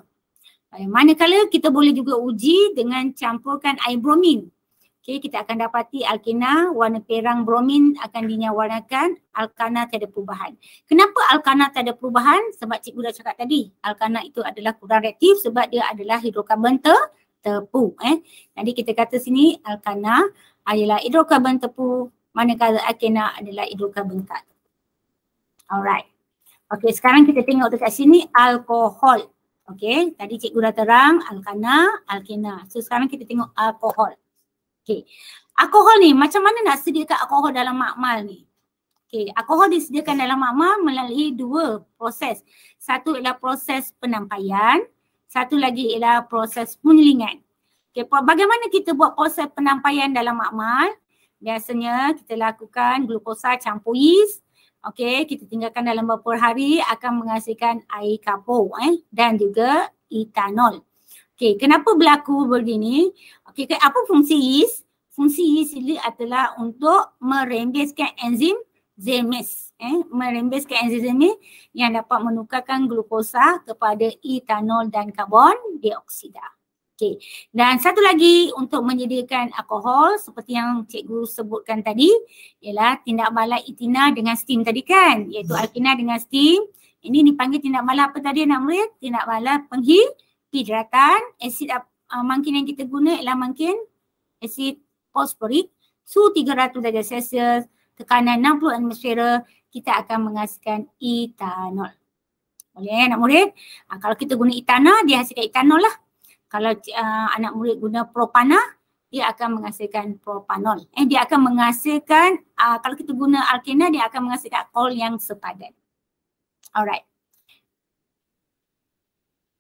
Manakala kita boleh juga uji dengan campurkan air bromin. Okey, kita akan dapati alkena warna perang bromin akan dinyawarnakan, alkana tiada perubahan. Kenapa alkana tiada perubahan? Sebab cikgu dah cakap tadi, alkana itu adalah kurang reaktif sebab dia adalah hidrokarbon tepu. Jadi kita kata sini alkana adalah hidrokarbon tepu, manakala alkena adalah hidrokarbon tak tepu. Alright. Okey, sekarang kita tengok dekat sini alkohol. Okey, tadi cikgu dah terang alkana, alkena. So sekarang kita tengok alkohol. Okey, alkohol ni macam mana nak sediakan alkohol dalam makmal ni? Okey, alkohol disediakan dalam makmal melalui 2 proses. Satu ialah proses penampaian, satu lagi ialah proses penyelingan. Okey, bagaimana kita buat proses penampaian dalam makmal? Biasanya kita lakukan glukosa campur yeast. Okey, kita tinggalkan dalam beberapa hari akan menghasilkan air kapur dan juga etanol. Okey, kenapa berlaku begini? Okey, apa fungsi yeast? Fungsi yeast ini adalah untuk merembeskan enzim Zemes. Merembeskan enzim Zemes yang dapat menukarkan glukosa kepada etanol dan karbon dioksida. Okey, dan satu lagi untuk menyediakan alkohol seperti yang cikgu sebutkan tadi ialah tindak balas etina dengan steam tadi kan, iaitu alkena dengan steam. Ini dipanggil tindak balas apa tadi anak murid? Tindak balas penghidratan. Asid mangkin yang kita guna ialah mangkin asid fosforik, suhu 300 darjah Celsius, tekanan 60 atmosfera, kita akan menghasilkan etanol. Boleh anak murid? Kalau kita guna etanol, dia hasilkan etanol lah. Kalau anak murid guna propana, dia akan menghasilkan propanol. Dia akan menghasilkan, kalau kita guna alkena, dia akan menghasilkan alkohol yang sepadan. Alright.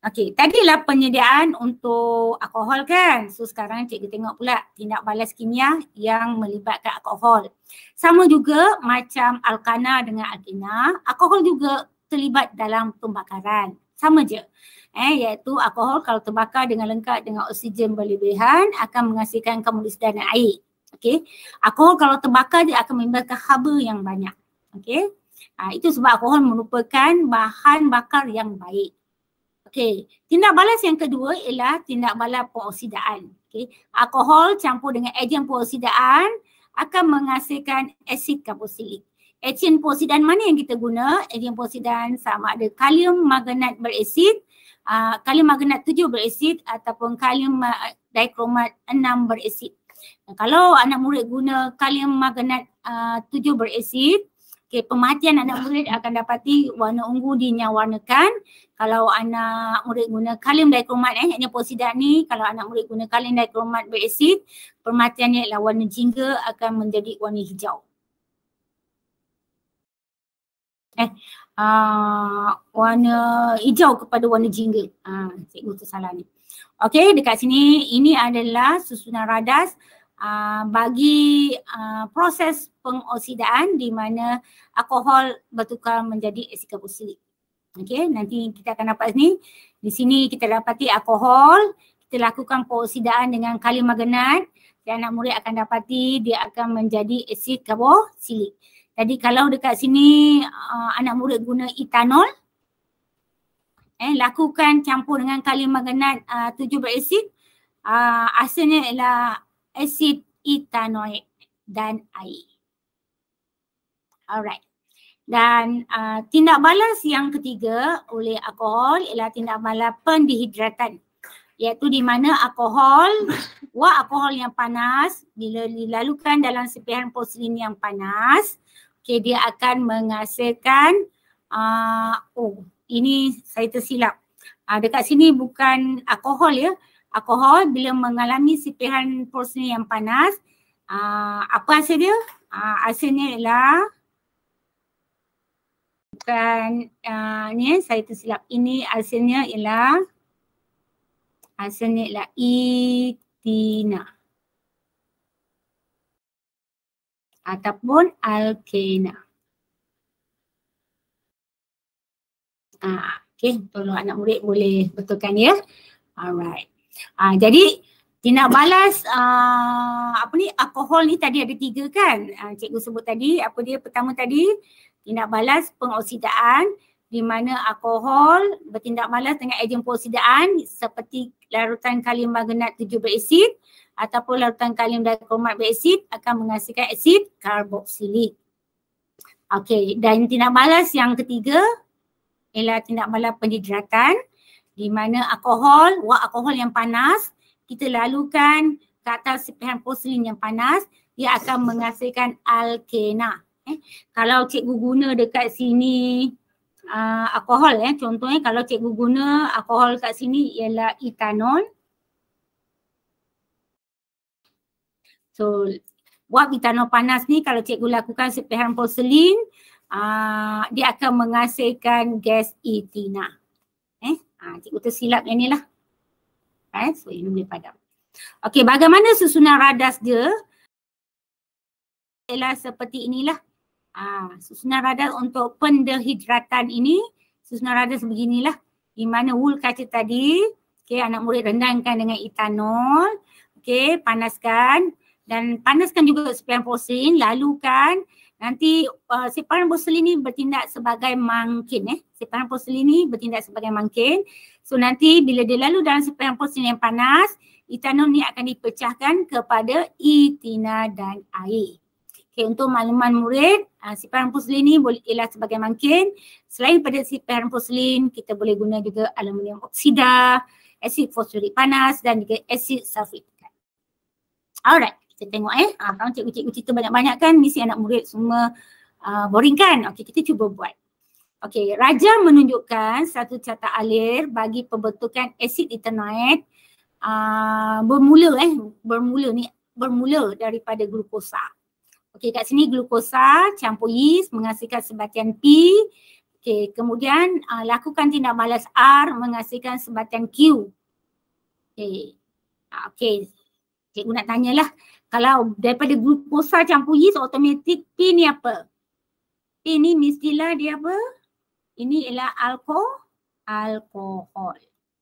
Okey, tadilah penyediaan untuk alkohol kan. So sekarang cikgu tengok pula tindak balas kimia yang melibatkan alkohol. Sama juga macam alkana dengan alkena, alkohol juga terlibat dalam pembakaran. Sama je. Iaitu alkohol kalau terbakar dengan lengkap dengan oksigen berlebihan akan menghasilkan karbon dioksida dan air. Okey. Alkohol kalau terbakar dia akan menimbulkan haba yang banyak. Okey. Itu sebab alkohol merupakan bahan bakar yang baik. Okey, tindak balas yang kedua ialah tindak balas pengoksidaan. Okey, alkohol campur dengan ejen pengoksidaan akan menghasilkan asid karboksilik. Ejen pengoksidaan mana yang kita guna? Ejen pengoksidaan sama ada kalium manganat berasid, kalium manganat 7 berasid ataupun kalium dikromat 6 berasid. Kalau anak murid guna kalium manganat 7 berasid, pemerhatian anak murid akan dapati warna ungu dinyawarnakan. Kalau anak murid guna kalium dikromat yang pengoksidaan ni, kalau anak murid guna kalium dikromat berasid, pemerhatiannya ialah warna jingga akan menjadi warna hijau. Warna hijau kepada warna jingga. Cikgu tersalah ni. Okey, dekat sini ini adalah susunan radas bagi proses pengoksidaan di mana alkohol bertukar menjadi asid karboksilik. Okey, nanti kita akan dapat ni. Di sini kita dapati alkohol, kita lakukan pengoksidaan dengan kalium manganat dan anak murid akan dapati dia akan menjadi asid karboksilik. Jadi kalau dekat sini anak murid guna etanol, lakukan campur dengan kalium manganat 7 berasid, hasilnya ialah asid etanoik dan air. Alright. Dan tindak balas yang ketiga oleh alkohol ialah tindak balas pendehidratan, iaitu di mana wak alkohol yang panas bila dilalukan dalam serpihan porselin yang panas, dia akan menghasilkan ini saya tersilap. Dekat sini bukan alkohol ya. Alkohol bila mengalami serpihan porselin yang panas, apa hasil dia? Hasilnya ialah bukan ni saya tersilap. Ini hasilnya ialah etina ataupun alkena. Okey, tolong anak murid boleh betulkan ya. Alright. Jadi tindak balas alkohol ni tadi ada 3 kan. Cikgu sebut tadi apa dia pertama tadi? Tindak balas pengoksidaan di mana alkohol bertindak balas dengan ejen pengoksidaan seperti larutan kalium manganat 7 berasid ataupun larutan kalium dikromat berasid akan menghasilkan asid karboksilik. Okey, dan tindak balas yang ketiga ialah tindak balas pendehidratan di mana wak alkohol yang panas kita lalukan ke atas serpihan porselin yang panas, dia akan menghasilkan alkena. Kalau cikgu guna dekat sini alkohol contohnya kalau cikgu guna alkohol kat sini ialah etanol. So buat etanol panas ni kalau cikgu lakukan serpihan porselin, dia akan menghasilkan gas etina. Cikgu tersilap yang ni lah. So ini boleh padam. Okey, bagaimana susunan radas dia? Ialah seperti inilah. Susunan radas untuk pendehidratan ini, susunan radas beginilah. Di mana wool kaca tadi, anak murid rendangkan dengan etanol, panaskan dan panaskan juga serpihan porselin, lalukan. Nanti serpihan porselin ni bertindak sebagai mangkin. Serpihan porselin ni bertindak sebagai mangkin. So nanti bila dia lalu dalam serpihan porselin yang panas, etanol ni akan dipecahkan kepada etina dan air. Untuk makluman murid, serpihan porselin ni ialah sebagai mangkin. Selain pada serpihan porselin, kita boleh guna juga aluminium oksida, asid fosforik panas dan juga asid sulfuric. Alright, kita tengok kalau cikgu-cikgu cerita banyak-banyak kan, mesti anak murid semua boring kan? Okey, kita cuba buat. Okey, Raja menunjukkan satu catak alir bagi pembentukan asid etanoik bermula daripada glukosa. Okey, kat sini glukosa campur yeast menghasilkan sebatian P. Okey, kemudian lakukan tindak balas R menghasilkan sebatian Q. Okey. Okey. Cikgu nak tanyalah, kalau daripada glukosa campur yeast automatik P ni apa? P ni mestilah dia apa? Ini ialah alkohol.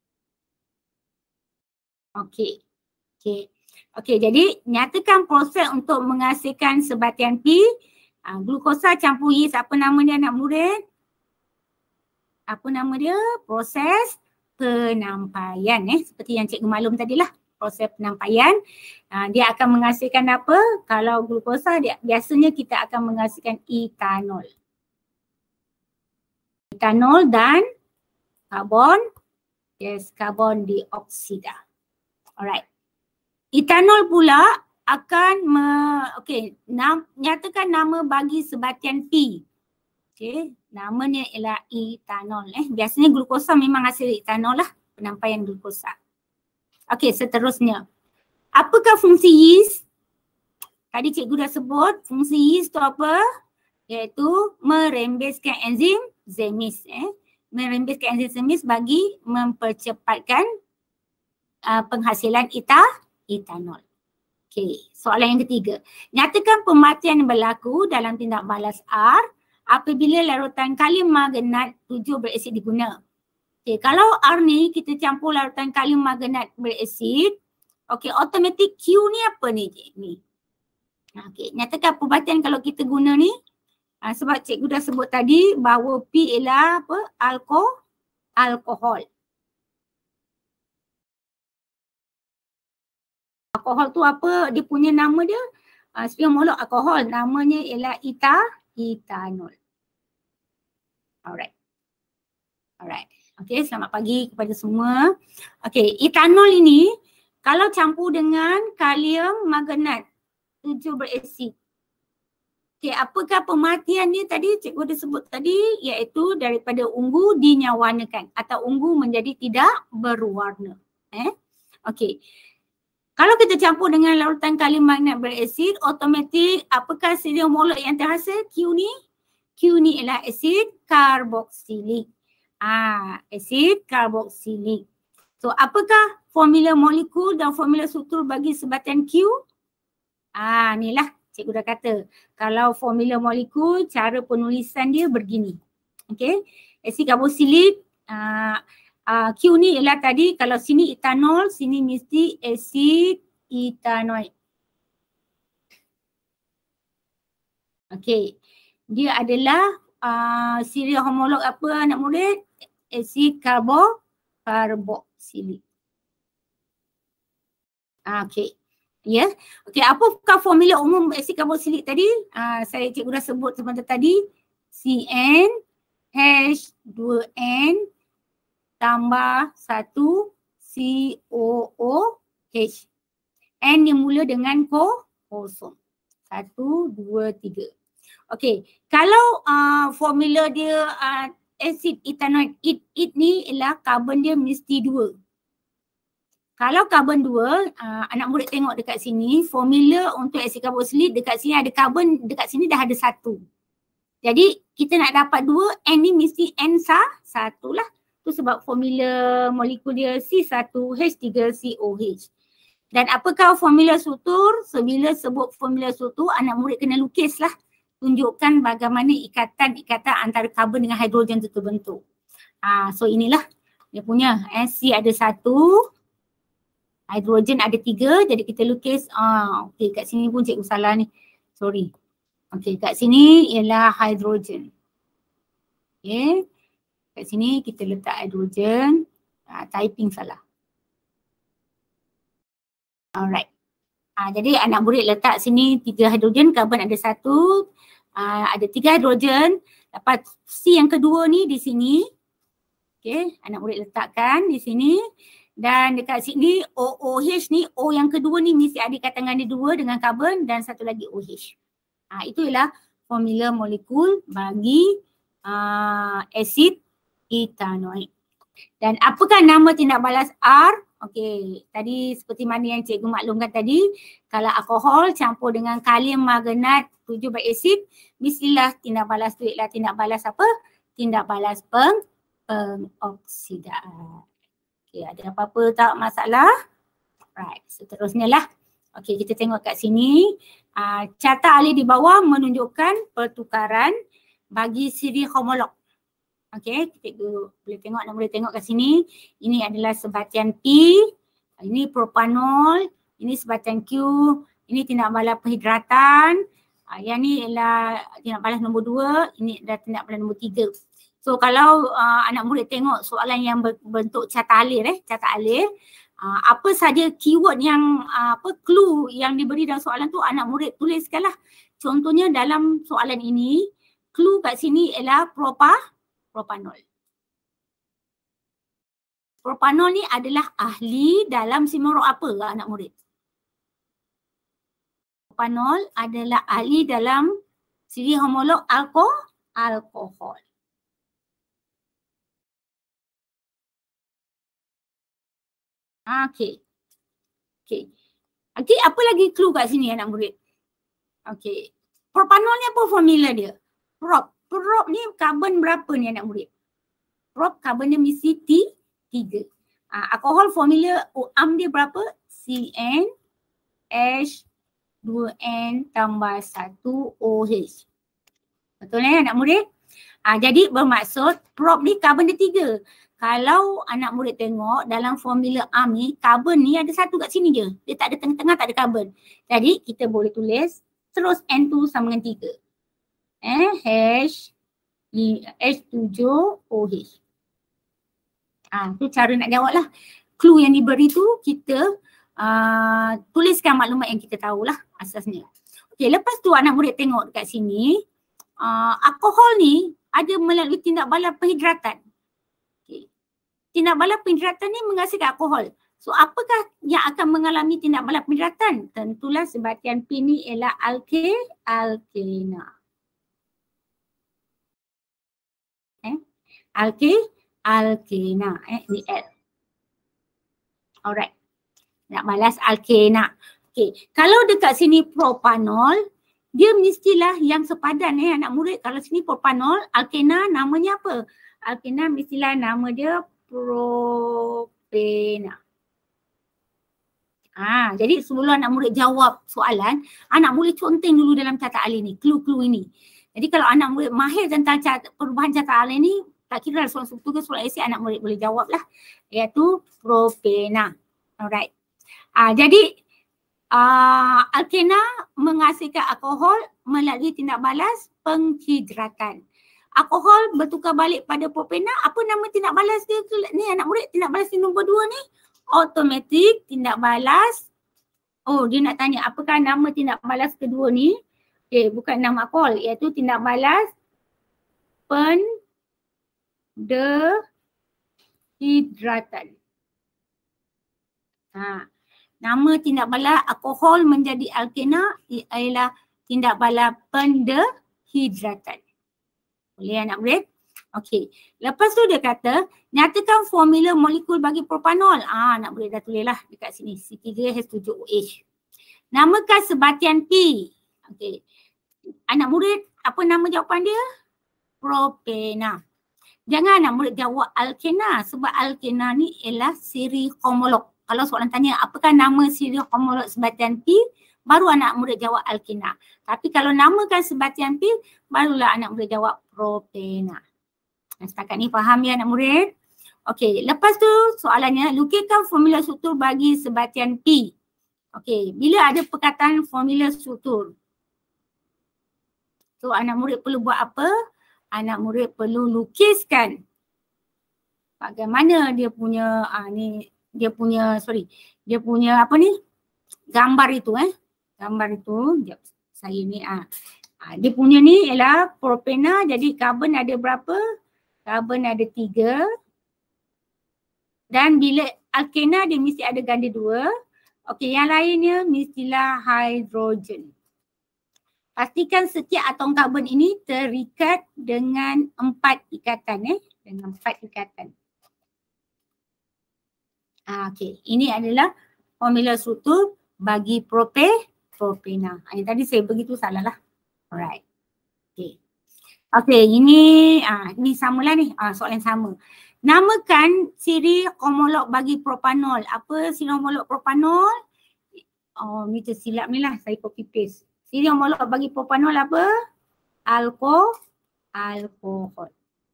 Okey. Okey, jadi nyatakan proses untuk menghasilkan sebatian P. Glukosa campur yeast, apa nama dia anak murid? Apa nama dia? Proses penampaian seperti yang cikgu maklum tadilah. Proses penampaian, dia akan menghasilkan apa? Kalau glukosa biasanya kita akan menghasilkan etanol. Etanol dan karbon dioksida. Alright. Etanol pula akan nyatakan nama bagi sebatian P. Okey, namanya ialah etanol. Biasanya glukosa memang hasil etanol lah, penampaian glukosa. Okey, seterusnya. Apakah fungsi yeast? Tadi cikgu dah sebut fungsi yeast tu apa? Iaitu merembeskan enzim zemis. Merembeskan enzim zemis bagi mempercepatkan penghasilan etanol. Okey, soalan yang ketiga. Nyatakan pematian yang berlaku dalam tindak balas R apabila larutan kalium manganat 7 berasid diguna. Okey, kalau R ni kita campur larutan kalium manganat berasid, okey, automatik Q ni apa ni? Okey, nyatakan pematian kalau kita guna ni, sebab cikgu dah sebut tadi bahawa P ialah apa? Alkohol. Alkohol tu apa? Dia punya nama dia? Sebagai molek alkohol, namanya ialah etanol. Alright. Okey, selamat pagi kepada semua. Okey, etanol ini kalau campur dengan kalium manganat 7 berasid. Okey, apakah pematian dia tadi? Cikgu dah sebut tadi, iaitu daripada ungu dinyawarnakan atau ungu menjadi tidak berwarna. Okey. Kalau kita campur dengan larutan kalium manganat berasid, automatik apakah sedia molek yang terhasil? Q ni? Q ni ialah asid karboksilik. Asid karboksilik. So, apakah formula molekul dan formula struktur bagi sebatian Q? Inilah cikgu dah kata. Kalau formula molekul, cara penulisan dia begini. Okey. Asid karboksilik, Q ni ialah tadi, kalau sini etanol, sini mesti asid etanoik. Okey. Dia adalah serial homolog apa anak murid? Asid karboksilik. Okey. Ya. Okey, apakah formula umum asid karboksilik tadi? Saya cikgu dah sebut sebentar tadi. CN H2N tambah 1 COOH. N yang mula dengan kosong. 1, 2, 3. Okey, kalau formula dia asid etanoik, it ni ialah karbon dia mesti 2. Kalau karbon 2, anak murid tengok dekat sini, formula untuk asid karboksilik dekat sini ada karbon, dekat sini dah ada 1. Jadi kita nak dapat 2, N ni mesti N 1 lah. Tu sebab formula molekul dia C1H3COH. Dan apakah formula struktur? Bila sebut formula struktur, anak murid kena lukis lah. Tunjukkan bagaimana ikatan antara karbon dengan hidrogen itu terbentuk. So inilah dia punya. C ada 1, hidrogen ada 3, jadi kita lukis. Okey, kat sini pun cikgu salah ni. Sorry. Okey, kat sini ialah hidrogen. Okey. Kat sini kita letak hidrogen. Typing salah. Alright. Jadi anak murid letak sini 3 hidrogen, karbon ada 1. Ada 3 hidrogen. Lepas C yang kedua ni di sini. Okey, anak murid letakkan di sini. Dan dekat sini OOH ni, O yang kedua ni mesti ada ikatan ganda 2 dengan karbon dan satu lagi OH. Itu ialah formula molekul bagi asid etanoik. Dan apakah nama tindak balas R? Okey, tadi seperti mana yang cikgu maklumkan tadi, kalau alkohol campur dengan kalium manganat 7 berasid, mestilah tindak balas tu ialah tindak balas apa? tindak balas pengoksidaan. Okey, ada apa-apa tak masalah? Right, seterusnya lah. Okey, kita tengok kat sini. Carta alih di bawah menunjukkan pertukaran bagi siri homolog. Okey, kita boleh tengok, nak boleh tengok kat sini. Ini adalah sebatian P, ini propanol, ini sebatian Q, ini tindak balas perhidratan. Yang ni ialah tindak balas nombor 2, ini adalah tindak balas nombor 3. So kalau anak murid tengok soalan yang berbentuk carta alih, apa saja keyword yang clue yang diberi dalam soalan tu anak murid tuliskanlah. Contohnya dalam soalan ini, clue kat sini ialah propanol. Propanol ni adalah ahli dalam simerok apa anak murid? Propanol adalah ahli dalam siri homolog alkohol. Okey. Okey, apa lagi clue kat sini anak murid? Okey. Propanol ni apa formula dia? Prop ni karbon berapa ni anak murid? Prop karbonnya mesti 3. Alkohol formula UAM dia berapa? CnH2n tambah 1OH. Betul anak murid? Jadi bermaksud prop ni karbon dia 3. Kalau anak murid tengok dalam formula ARM ni, karbon ni ada satu kat sini je. Dia tak ada tengah-tengah, tak ada karbon. Jadi kita boleh tulis terus N2 sama dengan 3. H7OH. Tu cara nak jawab lah. Clue yang diberi tu kita tuliskan maklumat yang kita tahulah asasnya. Okey, lepas tu anak murid tengok dekat sini, alkohol ni ada melalui tindak balas perhidratan. Okay. Tindak balas perhidratan ni menghasilkan alkohol. So apakah yang akan mengalami tindak balas perhidratan? Tentulah sebatian P ni ialah alkena. Alkena, ni L. Alright. Nak balas alkena. Okay. Kalau dekat sini propanol, dia mestilah yang sepadan anak murid. Kalau sini propanol, alkena namanya apa? Alkena mestilah nama dia propena. Jadi sebelum anak murid jawab soalan, anak murid conteng dulu dalam carta alih ni, clue-clue ini. Jadi kalau anak murid mahir tentang perubahan carta alih ni, tak kira soalan subtu ke soalan esei, anak murid boleh jawab lah. Iaitu propena. Alright. Jadi alkena menghasilkan alkohol melalui tindak balas penghidratan. Alkohol bertukar balik pada propena. Apa nama tindak balas dia ni anak murid? Tindak balas yang nombor 2 ni automatik tindak balas. Dia nak tanya apakah nama tindak balas kedua ni? Bukan nama alkohol, iaitu tindak balas pendehidratan. Nama tindak balas alkohol menjadi alkena ialah tindak balas pendehidratan. Boleh anak murid? Okey. Lepas tu dia kata, nyatakan formula molekul bagi propanol. Anak murid dah tulis lah dekat sini. C3H7OH. Namakan sebatian P. Okey. Anak murid, apa nama jawapan dia? Propena. Jangan anak murid jawab alkena sebab alkena ni ialah siri homolog. Kalau soalan tanya apakah nama siri homolog sebatian P, baru anak murid jawab alkena. Tapi kalau namakan sebatian P, barulah anak murid jawab propena. Setakat ni faham ya anak murid? Okey, lepas tu soalannya, lukiskan formula struktur bagi sebatian P. Okey, bila ada perkataan formula struktur, so anak murid perlu buat apa? Anak murid perlu lukiskan bagaimana dia punya dia punya apa ni? Gambar itu Gambar itu, saya ni dia punya ni ialah propena, jadi karbon ada berapa? Karbon ada 3. Dan bila alkena dia mesti ada ganda 2. Okey, yang lainnya mestilah hidrogen. Pastikan setiap atom karbon ini terikat dengan 4 ikatan dengan 4 ikatan. Okey, ini adalah formula struktur bagi propena. Yang tadi saya begitu salah lah. Alright. Okey. Okey, ini samalah ni, soalan sama. Namakan siri homolog bagi propanol. Apa siri homolog propanol? Oh, ni tersilap ni lah, saya copy paste. Siri homolog bagi propanol apa? Alkohol.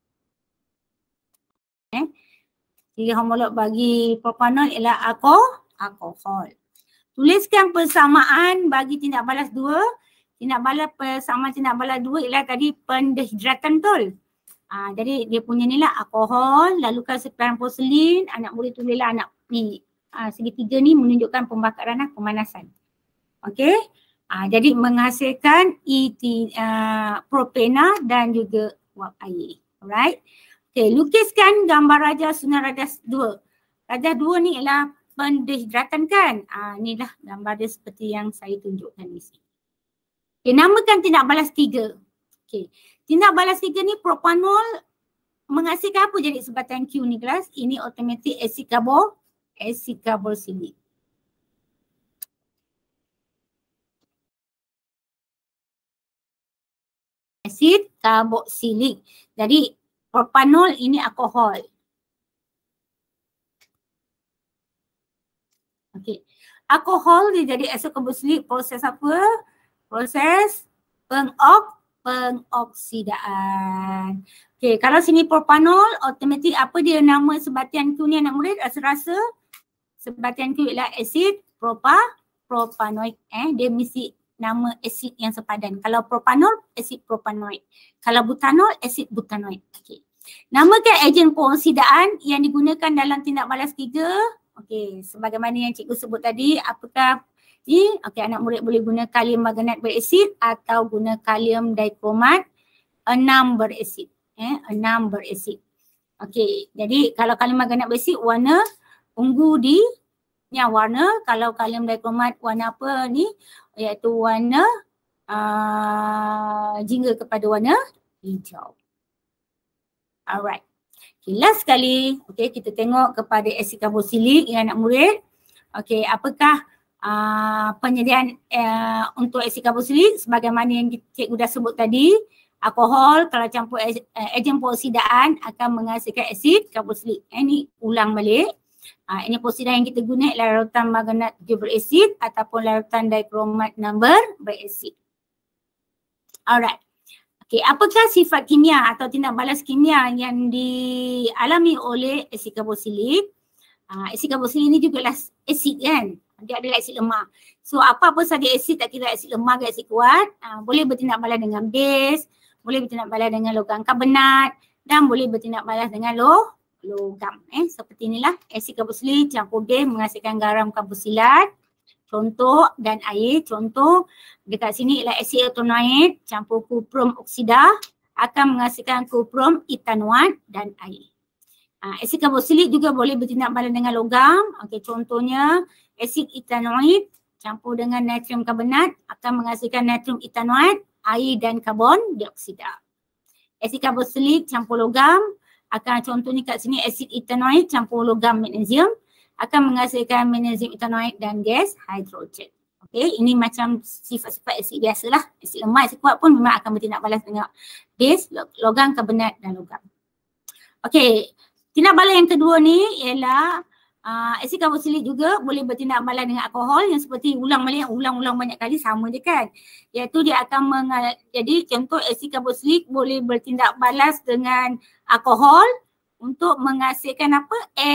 Siri homolog bagi propanol ialah alkohol. Tuliskan persamaan bagi tindak balas 2. Tindak balas persamaan tindak balas 2 ialah tadi pendehidratan, betul? Jadi dia punya ni lah alkohol, lalu kan sekian porselin, anak boleh tulislah anak ni. Segitiga ni menunjukkan pembakaran pemanasan. Okey. Jadi menghasilkan propena dan juga wap air. Alright. Okey, lukiskan gambar Raja Sunan Rajas 2. Rajas 2 ni ialah pendehidratan kan? Inilah gambar dia seperti yang saya tunjukkan di sini. Okay, namakan tindak balas 3. Okay. Tindak balas 3 ni propanol menghasilkan apa jadi sebatan Q ni kelas? Ini automatic acid carboxylic. Acid carboxylic. Jadi propanol ini alkohol. Okey. Alkohol dia jadi acid carboxylic proses apa? Proses pengoksidaan. Okey, kalau sini propanol automatik apa dia nama sebatian Q ni anak murid? Rasa-rasa sebatian Q ialah acid propanoid. Dia mesti nama asid yang sepadan. Kalau propanol, asid propanoid. Kalau butanol, asid butanoid. Okey. Namakan ejen pengoksidaan yang digunakan dalam tindak balas 3. Okey, sebagaimana yang cikgu sebut tadi, apakah ni? Okey, anak murid boleh guna kalium manganat berasid atau guna kalium dikromat 6 berasid. 6 berasid. Okey, jadi kalau kalium manganat berasid warna ungu di ni warna, kalau kalium dikromat warna apa ni? Iaitu warna jingga kepada warna hijau. Alright. Okay, last sekali, okay, kita tengok kepada asid carboxylic ya anak murid. Okay, apakah penyediaan untuk asid carboxylic? Sebagaimana yang cikgu dah sebut tadi, alkohol kalau campur ejen pengoksidaan akan menghasilkan asid carboxylic. Ini ulang balik. Ini pengoksidaan yang kita guna ialah larutan manganat berasid ataupun larutan dikromat berasid. Alright. Okay, apakah sifat kimia atau tindak balas kimia yang dialami oleh asid carboxylic? Asid carboxylic ni juga asid kan? Dia adalah asid lemah. So apa-apa saja asid, tak kira asid lemah ke asid kuat, boleh bertindak balas dengan base, boleh bertindak balas dengan logam karbonat dan boleh bertindak balas dengan logam. Seperti inilah asid carboxylic campur base menghasilkan garam karboksilat. Contoh dan air, contoh dekat sini ialah asid etonoid campur kuprum oksida akan menghasilkan kuprum etanoat dan air. Asid carboxylic juga boleh bertindak balas dengan logam. Okey, contohnya asid etanoid campur dengan natrium karbonat akan menghasilkan natrium etanoat, air dan karbon dioksida. Asid carboxylic campur logam akan contohnya kat sini asid etanoid campur logam magnesium akan menghasilkan magnesium etanoid dan gas hidrogen. Okey, ini macam sifat-sifat asid biasalah. Asid lemah, asid kuat pun memang akan bertindak balas dengan base, logam karbonat dan logam. Okey, tindak balas yang kedua ni ialah asid carboxylic juga boleh bertindak balas dengan alkohol yang seperti ulang banyak kali sama je kan. Iaitu dia akan jadi contoh asid carboxylic boleh bertindak balas dengan alkohol untuk menghasilkan apa?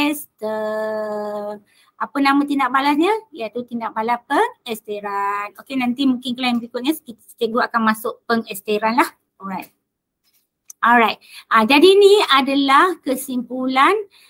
Ester. Apa nama tindak balasnya? Iaitu tindak balas pengesteran. Okey, nanti mungkin kelas berikutnya cikgu akan masuk pengesteran lah. Alright. Jadi ni adalah kesimpulan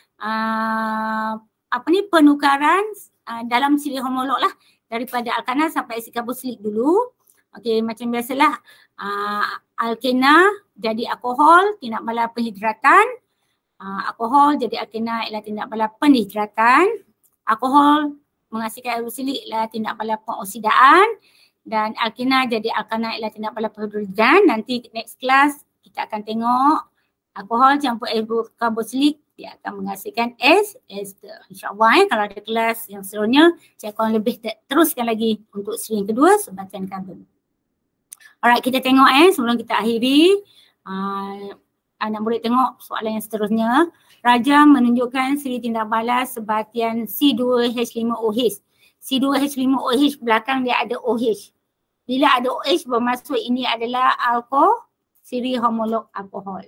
penukaran dalam siri homolog lah daripada alkana sampai asid carboxylic dulu. Okey, macam biasalah alkena jadi alkohol, tindak balas penghidratan. Alkohol jadi alkena ialah tindak balas pendehidratan. Alkohol menghasilkan carboxylic ialah tindak balas pengoksidaan dan alkena jadi alkana ialah tindak balas penghidrogenan. Nanti next class kita akan tengok alkohol campur carboxylic dia akan menghasilkan ester. InsyaAllah kalau ada kelas yang seterusnya saya akan lebih teruskan lagi untuk siri yang kedua sebatian karbon. Alright, kita tengok sebelum kita akhiri. Anak murid tengok soalan yang seterusnya. Raja menunjukkan siri tindak balas sebatian C2H5OH. C2H5OH belakang dia ada OH. Bila ada OH bermaksud ini adalah alkohol, siri homolog alkohol.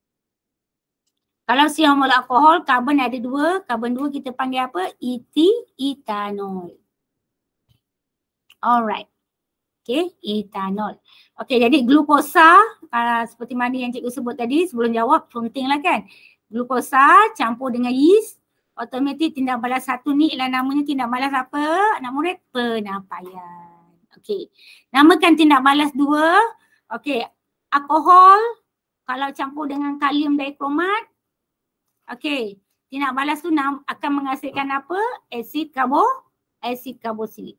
Kalau siri homolog alkohol, karbon ada dua. Karbon dua kita panggil apa? Etanol. Alright. Okay, etanol. Okay, jadi glukosa seperti mana yang cikgu sebut tadi sebelum jawab, penting lah kan. Glukosa campur dengan yeast, otomatik tindak balas satu ni ialah namanya tindak balas apa? Anak murid, penampaian. Okay, namakan tindak balas dua. Okay, alkohol kalau campur dengan kalium dikromat. Okay, tindak balas tu akan menghasilkan apa? Asid karboksilik.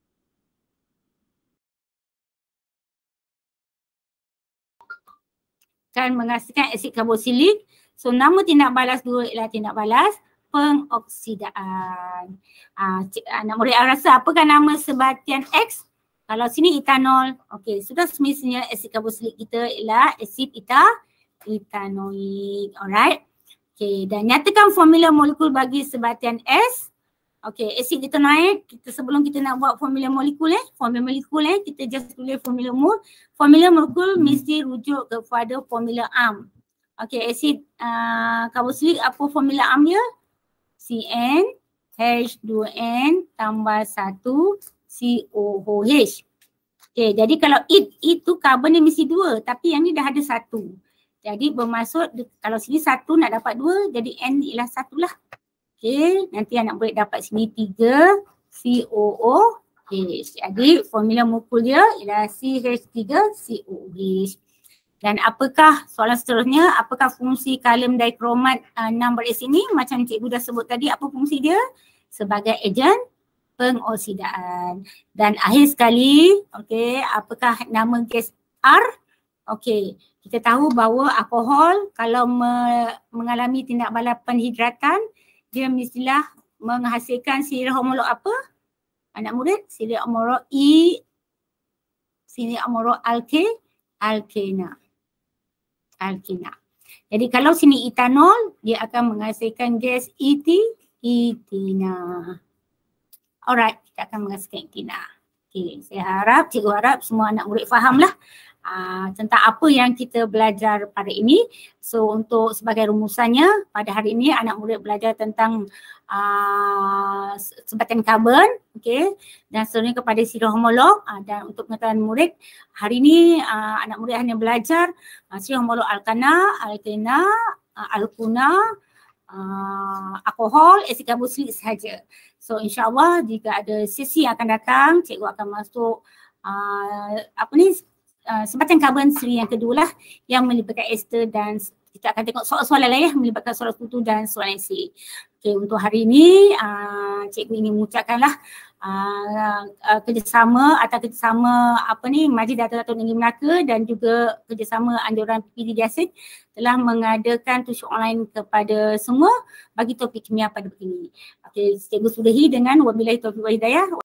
Kan menghasilkan asid karboksilik. So nama tindak balas dua ialah tindak balas pengoksidaan. Anak murid rasa apakah nama sebatian X? Kalau sini etanol. Okey, sudah semestinya asid karboksilik kita ialah asid etanoik. Alright. Okey, dan nyatakan formula molekul bagi sebatian S. Okey, asid etanoik, kita sebelum kita nak buat formula molekul kita just tulis formula mol. Formula molekul mesti rujuk kepada formula AMP. Okey, asid karboksilik apa formula AMP dia? CN H2N tambah 1 COOH. Okey, jadi kalau itu karbon ni mesti dua, tapi yang ni dah ada satu. Jadi bermaksud kalau sini satu nak dapat dua, jadi N ialah satu lah. Okey, nanti anak murid dapat sini 3 COOH. Jadi formula molekul dia ialah CH3COOH. Dan apakah soalan seterusnya, apakah fungsi kalium dikromat 6 beresin ni? Macam cikgu dah sebut tadi, apa fungsi dia? Sebagai ejen pengoksidaan. Dan akhir sekali, okey, apakah nama gas R? Okey, kita tahu bahawa alkohol kalau mengalami tindak balas penhidratan, dia mestilah menghasilkan siri homolog apa? Anak murid, siri homolog alkena. Jadi kalau sini etanol, dia akan menghasilkan gas etina. Alright, kita akan menghasilkan etina. Okay, cikgu harap semua anak murid fahamlah tentang apa yang kita belajar pada ini. So untuk sebagai rumusannya, pada hari ini anak murid belajar tentang sebatian karbon, okay, dan seterusnya kepada siri homolog. Dan untuk pengetahuan murid, hari ini anak murid hanya belajar siri homolog alkana, alkuna, alkohol, asid karboksilik sahaja. So insyaAllah jika ada sesi yang akan datang, cikgu akan masuk sebatian karbon siri yang kedua lah yang melibatkan ester, dan kita akan tengok soalan-soalan lah ya, melibatkan soalan sekutu dan soalan esi. Okay, untuk hari ini cikgu ingin mengucapkanlah kerjasama Majlis Datuk Negeri Melaka dan juga kerjasama anjuran PDDASIN telah mengadakan tuition online kepada semua bagi topik kimia pada hari ini. Okay, cikgu sudahi dengan wabillahi taufiq wal hidayah.